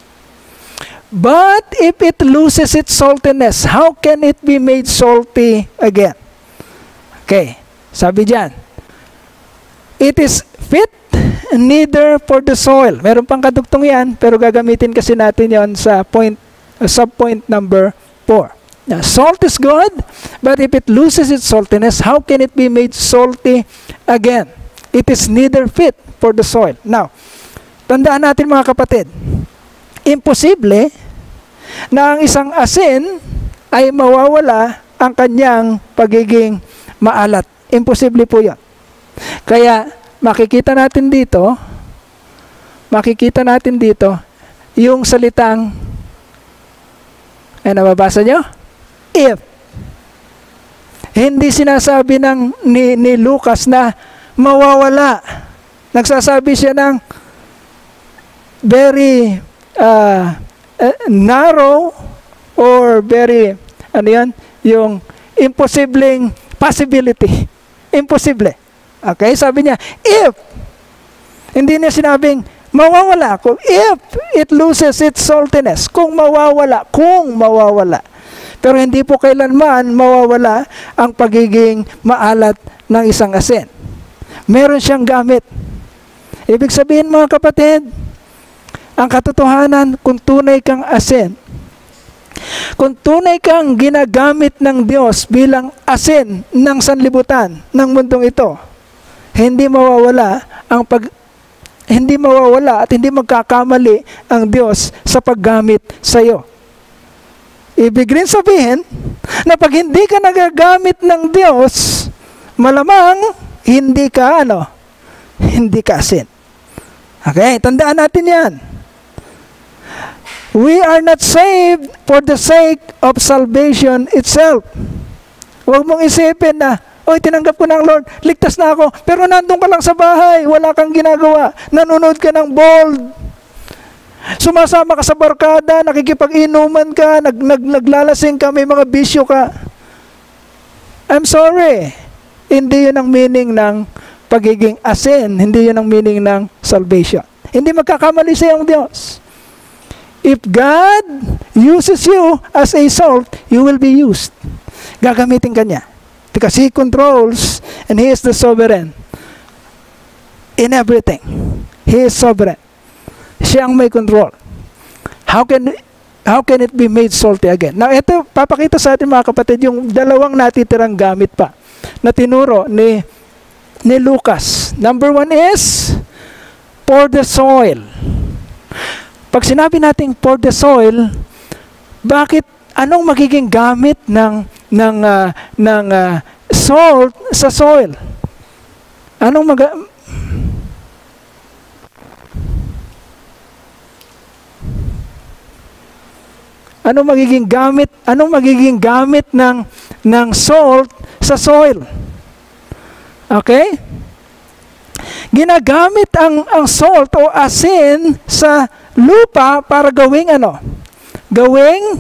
But if it loses its saltiness, how can it be made salty again? Okay, sabi dyan, it is fit neither for the soil. Meron pang kadugtong yan, pero gagamitin kasi natin yon sa point, uh, sub-point number four. Now, salt is good, but if it loses its saltiness, how can it be made salty again? It is neither fit for the soil. Now, tandaan natin mga kapatid, imposible na ang isang asin ay mawawala ang kanyang pagiging maalat. Imposible po yan. Kaya makikita natin dito, makikita natin dito, yung salitang, ay nababasa nyo? If. Hindi sinasabi ng ni, ni Lucas na mawawala. Nagsasabi siya ng very uh, uh, narrow or very, ano yan, yung imposibleng possibility. Imposible. Okay? Sabi niya, if. Hindi niya sinabing Mawawala. Kung if it loses its saltiness, kung mawawala, kung mawawala. Pero hindi po kailanman mawawala ang pagiging maalat ng isang asin. Meron siyang gamit. Ibig sabihin mga kapatid, ang katotohanan, kung tunay kang asin, kung tunay kang ginagamit ng Diyos bilang asin ng sanlibutan ng mundong ito, hindi mawawala ang pag hindi mawawala at hindi magkakamali ang Diyos sa paggamit sa iyo. Ibig rin sabihin na pag hindi ka nagagamit ng Diyos, malamang hindi ka ano, hindi ka asin. Okay, tandaan natin yan. We are not saved for the sake of salvation itself. Huwag mong isipin na, oy, tinanggap ko ng Lord, ligtas na ako, pero nandun ka lang sa bahay, wala kang ginagawa, nanonood ka ng bold, sumasama ka sa barkada, nakikipag-inuman ka, nag, nag, naglalasing ka, may mga bisyo ka. I'm sorry, hindi yun ang meaning ng pagiging asin, hindi yun ang meaning ng salvation. Hindi magkakamali sa iyong Diyos. If God uses you as a salt, you will be used. Gagamitin ka niya. Because He controls and He is the sovereign in everything. He is sovereign. Siya ang may control. How can how can it be made salty again? Now, ito, papakita sa atin mga kapatid, yung dalawang natitirang gamit pa na tinuro ni, ni Lucas. Number one is, pour the soil. Pag sinabi natin pour the soil, bakit, anong magiging gamit ng, ng, uh, ng uh, salt sa soil? Anong mag... Anong magiging gamit, anong magiging gamit ng, ng salt sa soil? Okay? Ginagamit ang, ang salt o asin sa lupa para gawing ano? Gawing,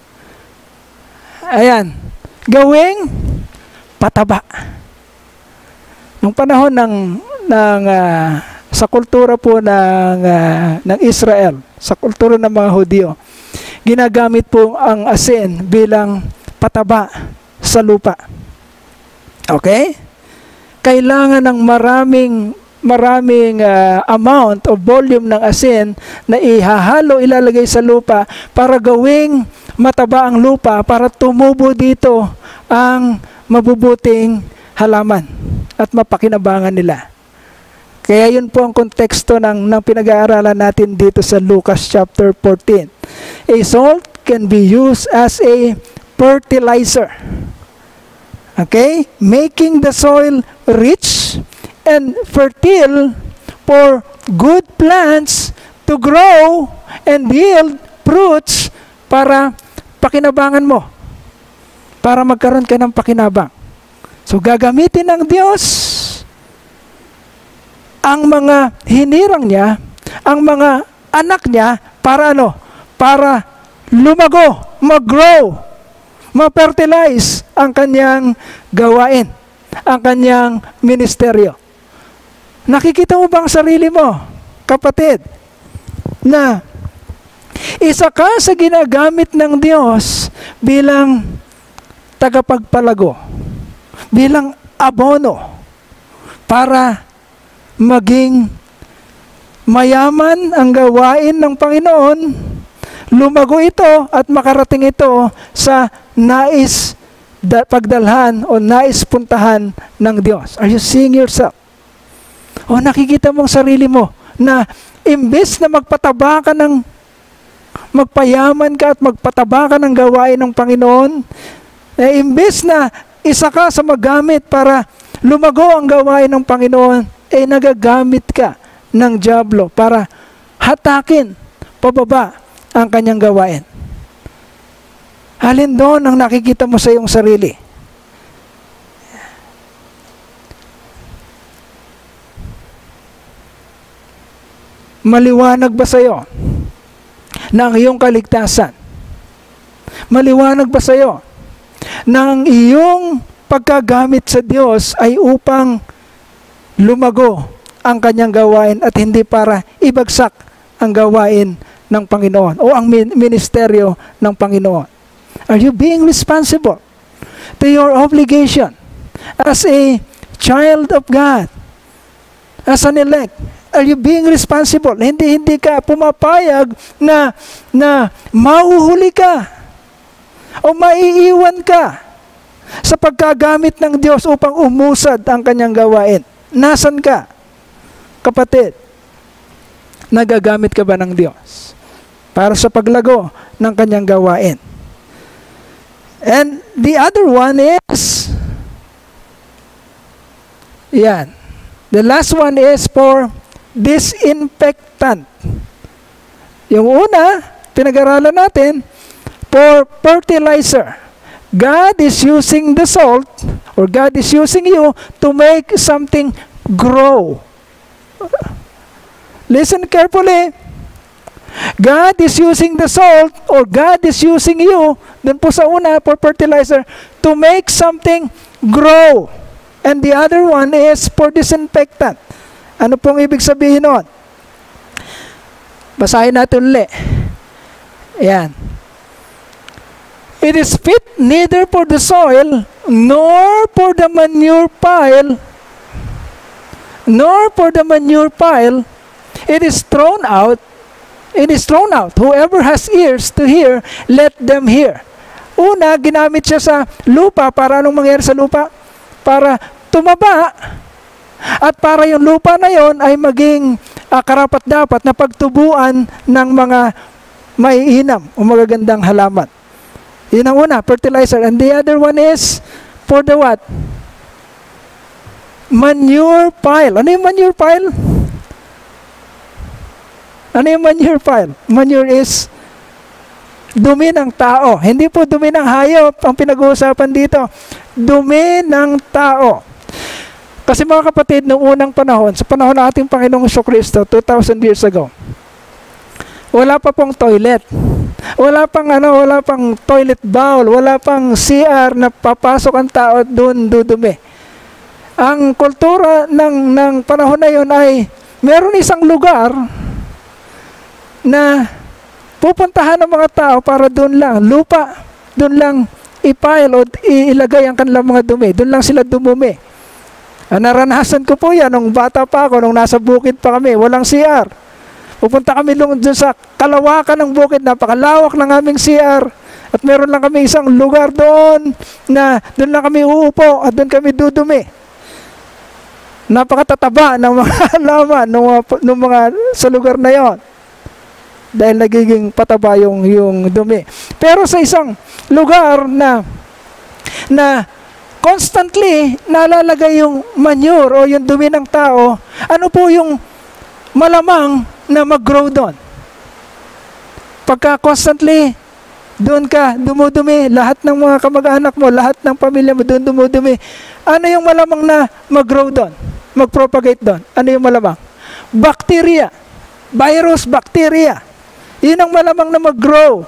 ayan, gawing pataba. Nung panahon ng, ng uh, sa kultura po ng, uh, ng Israel, sa kultura ng mga Hudyo, ginagamit po ang asin bilang pataba sa lupa. Okay? Kailangan ng maraming maraming uh, amount o volume ng asin na ihahalo, ilalagay sa lupa para gawing mataba ang lupa para tumubo dito ang mabubuting halaman at mapakinabangan nila. Kaya yun po ang konteksto ng, ng pinag-aaralan natin dito sa Lucas chapter fourteen. A salt can be used as a fertilizer. Okay? Making the soil rich and fertile for good plants to grow and yield fruits para pakinabangan mo. Para magkaroon ka ng pakinabang. So gagamitin ng Diyos ang mga hinirang niya, ang mga anak niya para ano? Para lumago, mag-grow, ma-fertilize ang kanyang gawain, ang kanyang ministeryo. Nakikita mo ba ang sarili mo, kapatid, na isa ka sa ginagamit ng Diyos bilang tagapagpalago, bilang abono, para maging mayaman ang gawain ng Panginoon, lumago ito at makarating ito sa nais da, pagdalhan o nais puntahan ng Diyos. Are you seeing yourself? O nakikita mong sarili mo na imbes na magpataba ka ng magpayaman ka at magpataba ka ng gawain ng Panginoon, eh, imbes na isa ka sa magamit para lumago ang gawain ng Panginoon, eh nagagamit ka ng dyablo para hatakin pababa ang kanyang gawain. Alin doon ang nakikita mo sa iyong sarili? Maliwanag ba sa iyo na ang iyong kaligtasan? Maliwanag ba sa iyo na ang iyong pagkagamit sa Diyos ay upang lumago ang kanyang gawain at hindi para ibagsak ang gawain ng Panginoon o ang min- ministeryo ng Panginoon. Are you being responsible to your obligation as a child of God, as an elect? Are you being responsible? Hindi hindi ka pumapayag na na mahuhuli ka o maiiwan ka sa pagkagamit ng Diyos upang umusad ang kanyang gawain. Nasan ka, kapatid? Nagagamit ka ba ng Diyos para sa paglago ng kanyang gawain? And the other one is, yan, the last one is for disinfectant. Yung una, pinag-aralan natin, for fertilizer. God is using the salt, or God is using you to make something grow. Listen carefully. God is using the salt, or God is using you, dun po sa una, for fertilizer, to make something grow. And the other one is for disinfectant. Ano pong ibig sabihin nun? Basahin natin ulit. Ayan. It is fit neither for the soil, nor for the manure pile, nor for the manure pile. It is thrown out. It is thrown out. Whoever has ears to hear, let them hear. Una, ginamit siya sa lupa. Para anong mangyari sa lupa? Para tumaba. At para yung lupa na yon ay maging uh, karapat-dapat na pagtubuan ng mga maiinam o magagandang halaman. Yun ang una, fertilizer. And the other one is for the what? Manure pile. Ano yung manure pile? Ano yung manure pile? Manure is dumi ng tao. Hindi po dumi ng hayop ang pinag-uusapan dito. Dumi ng tao. Kasi mga kapatid, noong unang panahon, sa panahon ng ating Panginoong Jesucristo, two thousand years ago, wala pa pong toilet. Wala pang ano, wala pang toilet bowl, wala pang C R na papasok ang tao at doon dudumi. Ang kultura ng ng panahon na yon ay meron isang lugar na pupuntahan ng mga tao para doon lang, lupa, doon lang ipile o ilagay ang kanilang mga dumi. Doon lang sila dumumi. Ah, naranasan ko po yan nung bata pa ako, nung nasa bukid pa kami, walang C R. Pupunta kami doon sa kalawakan ng bukid, napakalawak ng aming C R. At meron lang kami isang lugar doon na doon lang kami uupo at doon kami dudumi. Napakatataba ng mga halaman ng mga, ng mga sa lugar na yon. Dahil nagiging pataba yung, yung dumi. Pero sa isang lugar na na constantly nalalagay yung manure o yung dumi ng tao, ano po yung malamang na mag-grow doon? Pagka constantly doon ka dumudumi, lahat ng mga kamag-anak mo, lahat ng pamilya mo doon dumudumi, ano yung malamang na mag-grow doon? Mag-propagate doon? Ano yung malamang? Bacteria. Virus, bacteria. Yun ang malamang na mag-grow.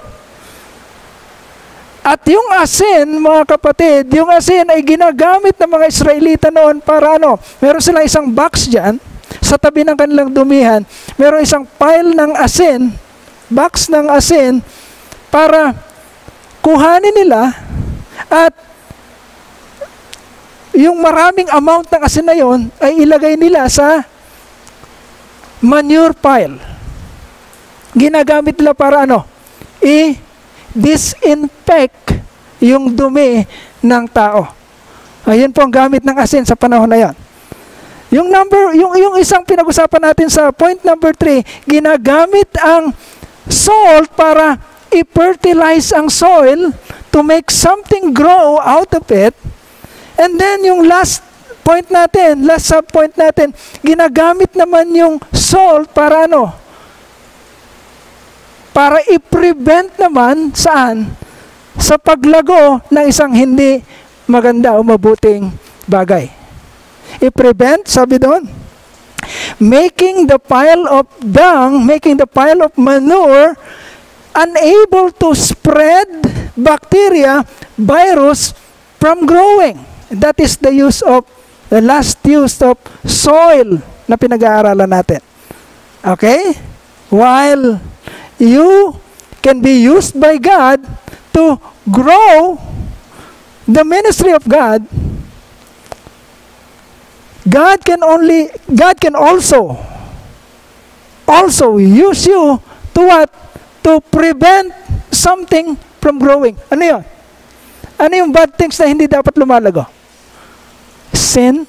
At yung asin, mga kapatid, yung asin ay ginagamit ng mga Israelita noon para ano? Meron silang isang box dyan, sa tabi ng kanilang dumihan, meron isang pile ng asin, box ng asin, para kuhanin nila at yung maraming amount ng asin na yon ay ilagay nila sa manure pile. Ginagamit nila para ano? I-disinfect yung dumi ng tao. Ayun po ang gamit ng asin sa panahon na yan. Yung number, yung, yung isang pinag-usapan natin sa point number three, ginagamit ang salt para i-fertilize ang soil to make something grow out of it. And then yung last point natin, last sub-point natin, ginagamit naman yung salt para ano? Para i-prevent naman saan? Sa paglago ng isang hindi maganda o mabuting bagay. I-prevent, sabi doon, making the pile of dung, making the pile of manure unable to spread bacteria, virus from growing. That is the use of, the last use of soil na pinag-aaralan natin. Okay? While you can be used by God to grow the ministry of God, God can only, God can also, also use you to what? To prevent something from growing. Ano yun? Ano yung bad things na hindi dapat lumalago? Sin,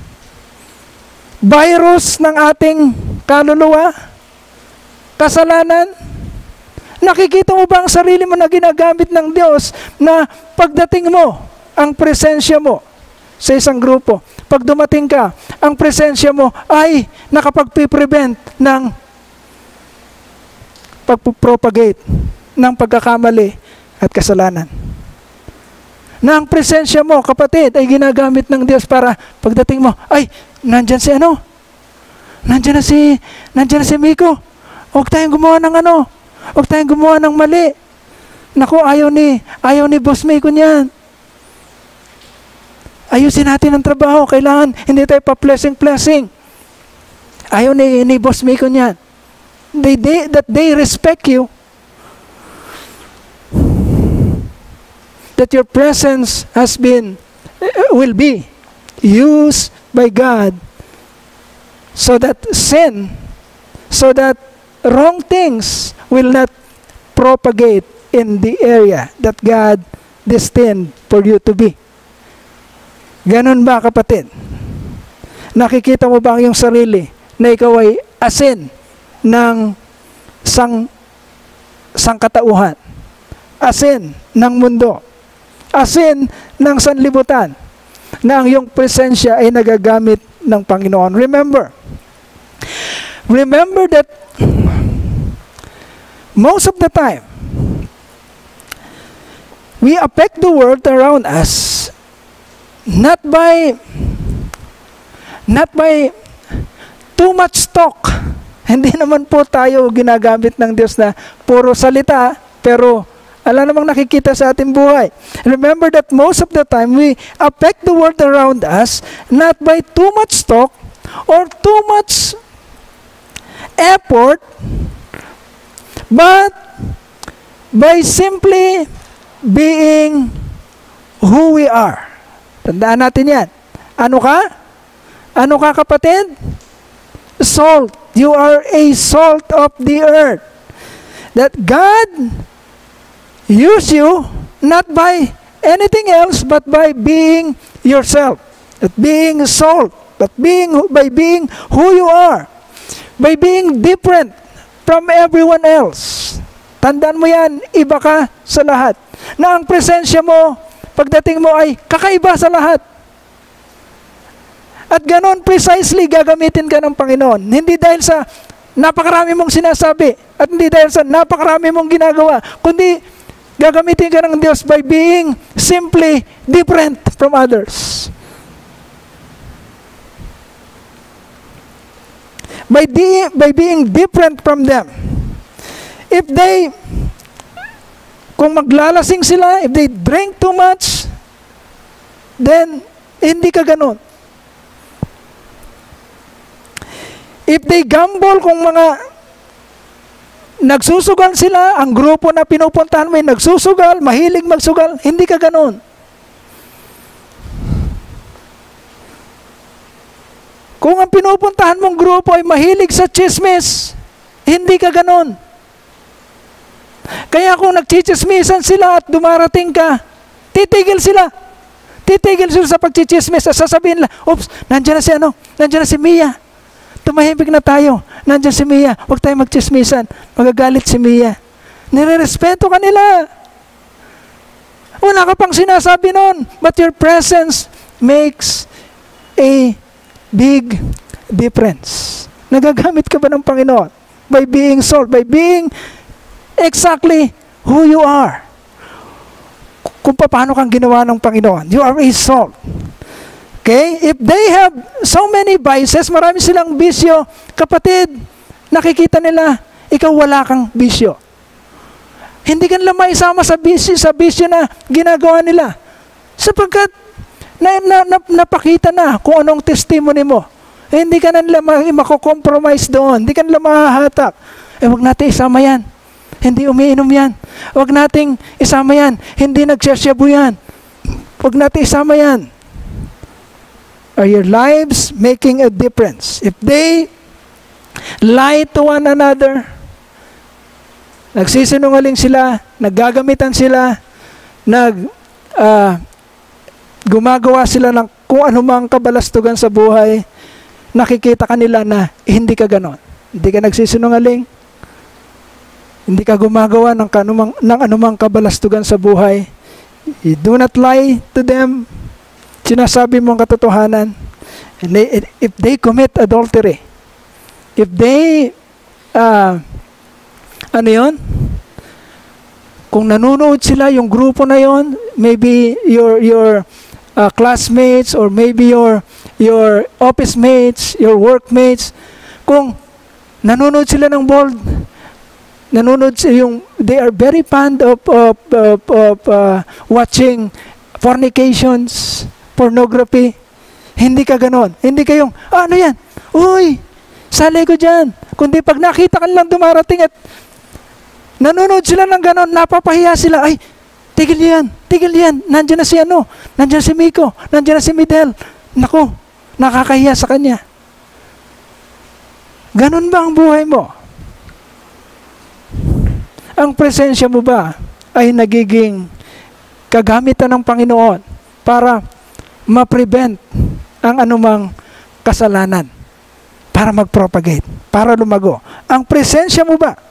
virus ng ating kaluluwa, kasalanan. Nakikita mo ba ang sarili mo na ginagamit ng Diyos na pagdating mo, ang presensya mo sa isang grupo, pag dumating ka, ang presensya mo ay nakapag-prevent ng pag-propagate ng pagkakamali at kasalanan. Na ang presensya mo, kapatid, ay ginagamit ng Diyos para pagdating mo, ay, nandyan si ano? Nandyan na si, nandyan na si Miko. Huwag tayong gumawa ng ano? Huwag tayong gumawa ng mali. Naku, ayaw ni, ayaw ni Boss Miko niyan. Ayusin natin ang trabaho. Kailangan, hindi tayo pa-blessing-blessing. Ayaw ni, ni Boss Miko niyan. They, they, that they respect you. That your presence has been, will be used by God so that sin, so that wrong things will not propagate in the area that God destined for you to be. Ganon ba, kapatid? Nakikita mo ba ang iyong sarili na ikaw ay asin ng sang sangkatauhan, asin ng mundo, asin ng sanlibutan, na ang iyong presensya ay nagagamit ng Panginoon? Remember, remember that most of the time, we affect the world around us not by not by too much talk. Hindi naman po tayo ginagamit ng Diyos na puro salita, pero ala namang nakikita sa ating buhay. Remember that most of the time, we affect the world around us not by too much talk or too much effort, but by simply being who we are. Tandaan natin yan. Ano ka? Ano ka, kapatid? Salt. You are a salt of the earth. That God use you not by anything else but by being yourself. That being salt. But being, by being who you are. By being different from everyone else. Tandaan mo yan, iba ka sa lahat. Na ang presensya mo, pagdating mo ay kakaiba sa lahat. At ganon precisely gagamitin ka ng Panginoon. Hindi dahil sa napakarami mong sinasabi at hindi dahil sa napakarami mong ginagawa, kundi gagamitin ka ng Diyos by being simply different from others. By, di, by being different from them. If they, kung maglalasing sila, if they drink too much, then hindi ka ganon. If they gamble, kung mga nagsusugal sila, ang grupo na pinupuntahan mo ay nagsusugal, mahilig magsugal, hindi ka ganon. Kung ang pinupuntahan mong grupo ay mahilig sa chismis, hindi ka ganon. Kaya kung nagchichismisan sila at dumarating ka, titigil sila. Titigil sila sa pagchichismis at sasabihin nila, oops, nandiyan na si ano, nandiyan na si Mia. Tumahimik na tayo. Nandiyan si Mia. Huwag tayong magchismisan. Magagalit si Mia. Nirerespeto ka nila. Wala ka pang sinasabi nun. But your presence makes a big difference. Nagagamit ka ba ng Panginoon? By being salt. By being exactly who you are. Kung paano kang ginawa ng Panginoon. You are a salt. Okay? If they have so many vices, marami silang bisyo, kapatid, nakikita nila, ikaw wala kang bisyo. Hindi ka nila maisama sa bisyo, sa bisyo na ginagawa nila. Sapagkat na, na, na, napakita na kung anong testimony mo. Eh, hindi ka na nila mako-compromise doon. Hindi ka nila mahahatak. Eh, wag natin isama yan. Hindi umiinom yan. Wag nating isama yan. Hindi nagsasyabu yan. Wag natin isama yan. Are your lives making a difference? If they lie to one another, nagsisinungaling sila, naggagamitan sila, nag uh, gumagawa sila ng kung anumang kabalastugan sa buhay, nakikita kanila na eh, hindi ka ganon. Hindi ka nagsisinungaling, hindi ka gumagawa ng, kanumang, ng anumang kabalastugan sa buhay. You do not lie to them. Sinasabi mo ang katotohanan. And they, if they commit adultery, if they, uh, ano yun? Kung nanonood sila, yung grupo na yon, maybe your your uh, classmates or maybe your your office mates, your workmates, kung nanonood sila ng bold, nanonood yung they are very fond of of, of, of uh, watching fornications, pornography. Hindi ka ganon. Hindi kayong, ah, ano yan? Uy, sali ko dyan. Kundi pag nakita ka lang dumarating at nanonood sila ng ganon, napapahiya sila, ay, tigil yan, tigil yan. Nandiyan na si ano, nandiyan si Miko, nandiyan na si Midel. Naku, nakakahiya sa kanya. Ganon ba ang buhay mo? Ang presensya mo ba ay nagiging kagamitan ng Panginoon para ma-prevent ang anumang kasalanan, para mag-propagate, para lumago? Ang presensya mo ba,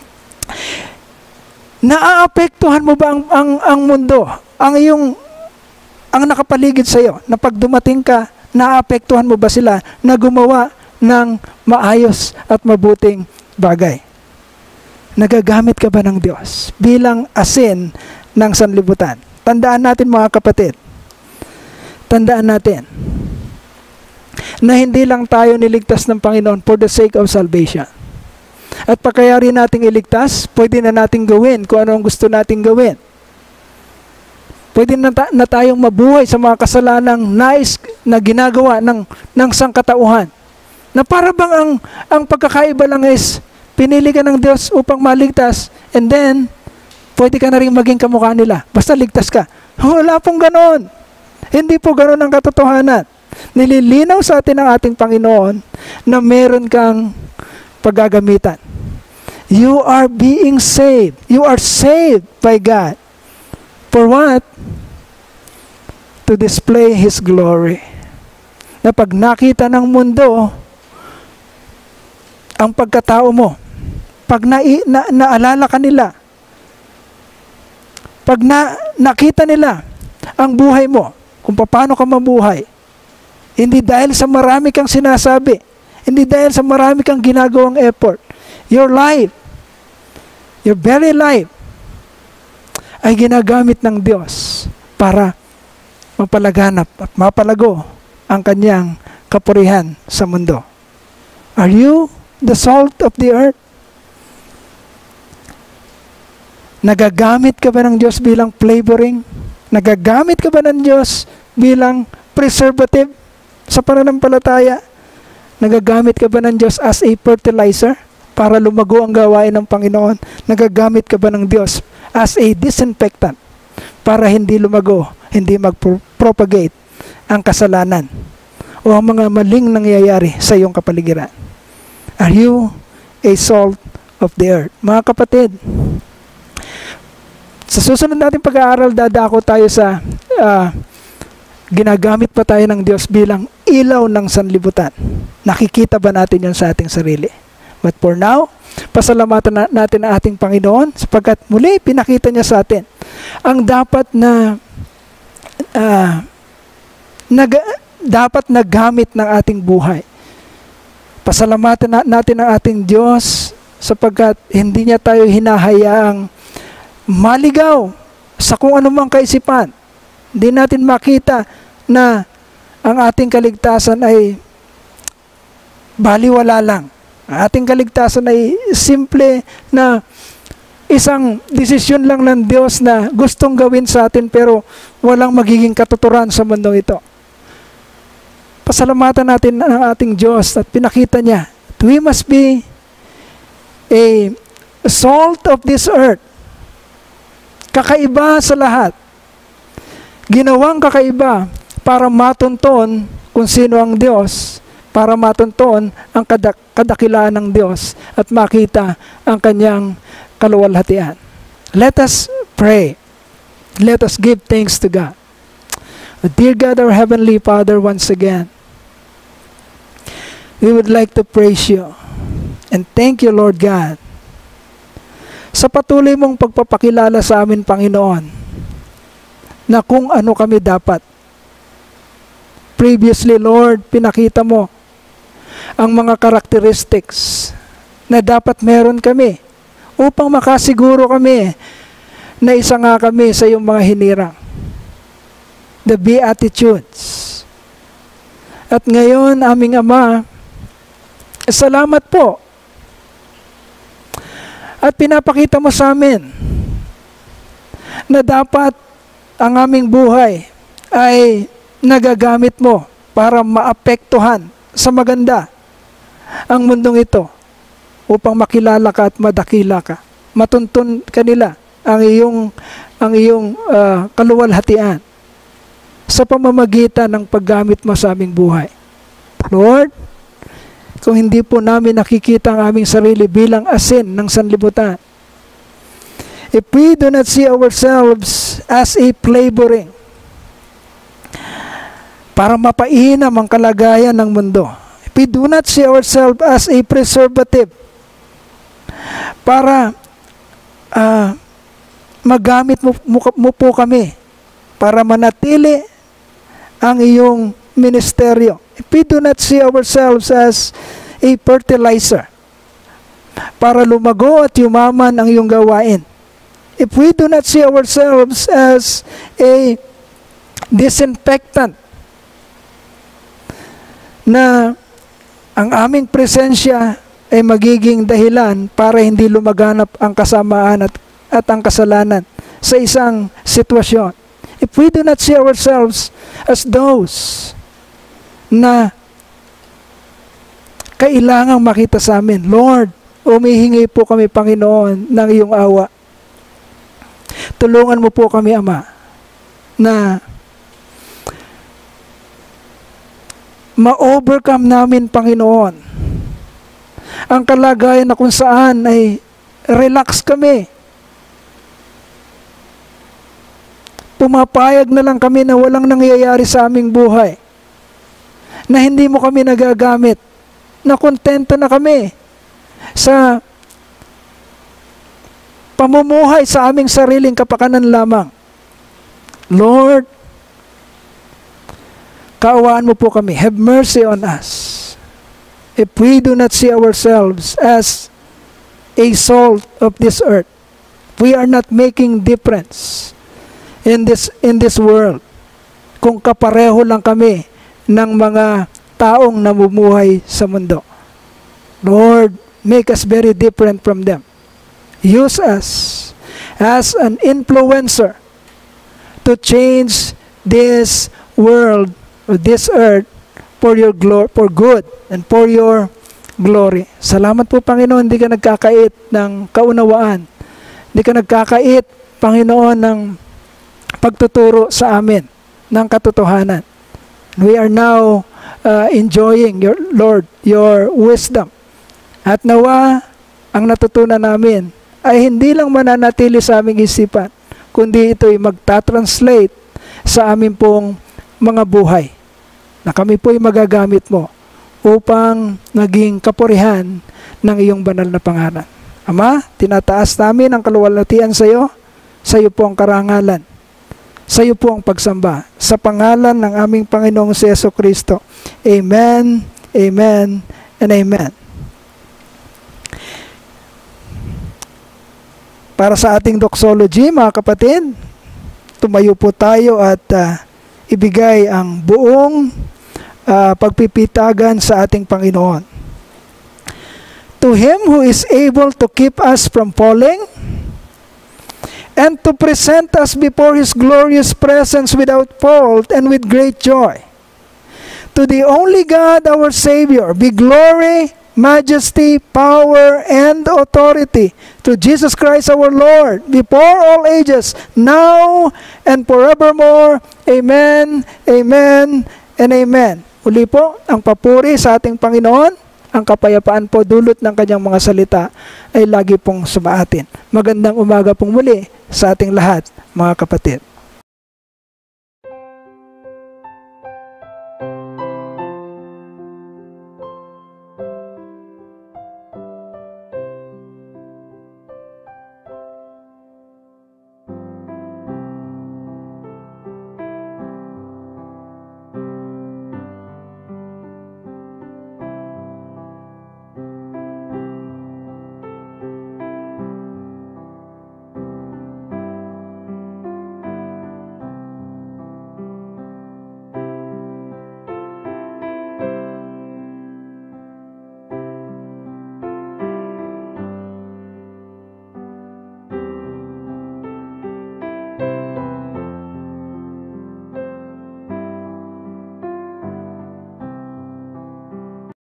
naaapektuhan mo ba ang, ang, ang mundo, ang iyong, ang nakapaligid sa iyo, na pag dumating ka, naaapektuhan mo ba sila na gumawa ng maayos at mabuting bagay? Nagagamit ka ba ng Diyos bilang asin ng sanlibutan? Tandaan natin mga kapatid, tandaan natin na hindi lang tayo niligtas ng Panginoon for the sake of salvation. At pagkaya rin nating iligtas, pwede na nating gawin kung ano ang gusto nating gawin. Pwede na, ta- na tayong mabuhay sa mga kasalanang nais na ginagawa ng, ng sangkatauhan. Na para bang ang, ang pagkakaiba lang is, pinili ka ng Diyos upang maligtas, and then, pwede ka na rin maging kamukha nila. Basta ligtas ka. Wala pong ganon. Hindi po ganon ang katotohanan. Nililinaw sa atin ng ating Panginoon na meron kang paggagamitan. You are being saved. You are saved by God. For what? To display His glory. Na pag nakita ng mundo ang pagkatao mo, pag na, na, naalala ka nila, pag na, nakita nila ang buhay mo, kung paano ka mabuhay, hindi dahil sa marami kang sinasabi, hindi dahil sa marami kang ginagawang effort, your life, your very life, ay ginagamit ng Diyos para mapalaganap at mapalago ang kanyang kapurihan sa mundo. Are you the salt of the earth? Nagagamit ka ba ng Diyos bilang flavoring? Nagagamit ka ba ng Diyos bilang preservative sa pananampalataya? Nagagamit ka ba ng Diyos as a fertilizer para lumago ang gawain ng Panginoon? Nagagamit ka ba ng Diyos as a disinfectant para hindi lumago, hindi mag-propagate ang kasalanan o ang mga maling nangyayari sa iyong kapaligiran? Are you a salt of the earth? Mga kapatid, sa susunod natin pag-aaral, dadako tayo sa uh, ginagamit pa tayo ng Diyos bilang ilaw ng sanlibutan. Nakikita ba natin yun sa ating sarili? But for now, pasalamatan na natin ang ating Panginoon sapagkat muli pinakita niya sa atin ang dapat na uh, nag, dapat na gamit ng ating buhay. Pasalamatan na natin ang ating Diyos sapagkat hindi niya tayo hinahayaang maligaw sa kung anumang kaisipan. Hindi natin makita na ang ating kaligtasan ay baliwala lang. Ang ating kaligtasan ay simple na isang desisyon lang ng Diyos na gustong gawin sa atin pero walang magiging katuturan sa mundo ito. pasalamatan natin ang ating Diyos at pinakita niya, we must be a salt of this earth. Kakaiba sa lahat. Ginawang kakaiba para matunton kung sino ang Diyos, para matunton ang kadak kadakilaan ng Diyos at makita ang kanyang kaluwalhatian. Let us pray. Let us give thanks to God. Dear God, our Heavenly Father, once again, we would like to praise you and thank you, Lord God, sa patuloy mong pagpapakilala sa amin, Panginoon, na kung ano kami dapat. Previously, Lord, pinakita mo ang mga characteristics na dapat meron kami upang makasiguro kami na isa nga kami sa iyong mga hinirang. The Beatitudes. At ngayon, aming Ama, salamat po. At pinapakita mo sa amin na dapat ang aming buhay ay nagagamit mo para maapektuhan sa maganda ang mundong ito upang makilala ka at madakila ka. Matuntun kanila ang iyong, ang iyong uh, kaluwalhatian sa pamamagitan ng paggamit mo sa aming buhay. Lord, kung hindi po namin nakikita ang aming sarili bilang asin ng sanlibutan, if we do not see ourselves as a flavoring para mapainam ang kalagayan ng mundo, if we do not see ourselves as a preservative para uh, magamit mo, mo, mo po kami para manatili ang iyong ministeryo. If we do not see ourselves as a fertilizer para lumago at yumaman ang iyong gawain. If we do not see ourselves as a disinfectant na ang aming presensya ay magiging dahilan para hindi lumaganap ang kasamaan at, at ang kasalanan sa isang sitwasyon. If we do not see ourselves as those na kailangang makita sa amin, Lord, umihingi po kami, Panginoon, ng iyong awa. Tulungan mo po kami, Ama, na ma-overcome namin, Panginoon, ang kalagayan na kung saan ay relax kami. Pumapayag na lang kami na walang nangyayari sa aming buhay, na hindi mo kami nagagamit, na kontento na kami sa pamumuhay sa aming sariling kapakanan lamang. Lord, kaawaan mo po kami. Have mercy on us. If we do not see ourselves as a salt of this earth, we are not making difference in this in this world. Kung kapareho lang kami ng mga taong namumuhay sa mundo. Lord, make us very different from them. Use us as an influencer to change this world or this earth for your glory, for good and for your glory. Salamat po, Panginoon, hindi ka nagkakait ng kaunawaan. Hindi ka nagkakait, Panginoon, ng pagtuturo sa amin ng katotohanan. We are now uh, enjoying your Lord, your wisdom. At nawa, ang natutunan namin ay hindi lang mananatili sa aming isipan, kundi ito'y magta-translate sa amin pong mga buhay, na kami po'y magagamit mo upang naging kapurihan ng iyong banal na pangalan. Ama, tinataas namin ang kaluwalhatian sa iyo, sa iyo po ang karangalan, sa iyo po ang pagsamba, sa pangalan ng aming Panginoong si Jesucristo. Amen, amen, and amen. Para sa ating doxology, mga kapatid, tumayo po tayo at uh, ibigay ang buong uh, pagpipitagan sa ating Panginoon. To Him who is able to keep us from falling and to present us before His glorious presence without fault and with great joy. To the only God, our Savior, be glory, majesty, power, and authority. To Jesus Christ our Lord, before all ages, now and forevermore. Amen, amen, and amen. Uli po, ang papuri sa ating Panginoon, ang kapayapaan po dulot ng kanyang mga salita ay lagi pong sumaatin. Magandang umaga pong muli sa ating lahat, mga kapatid.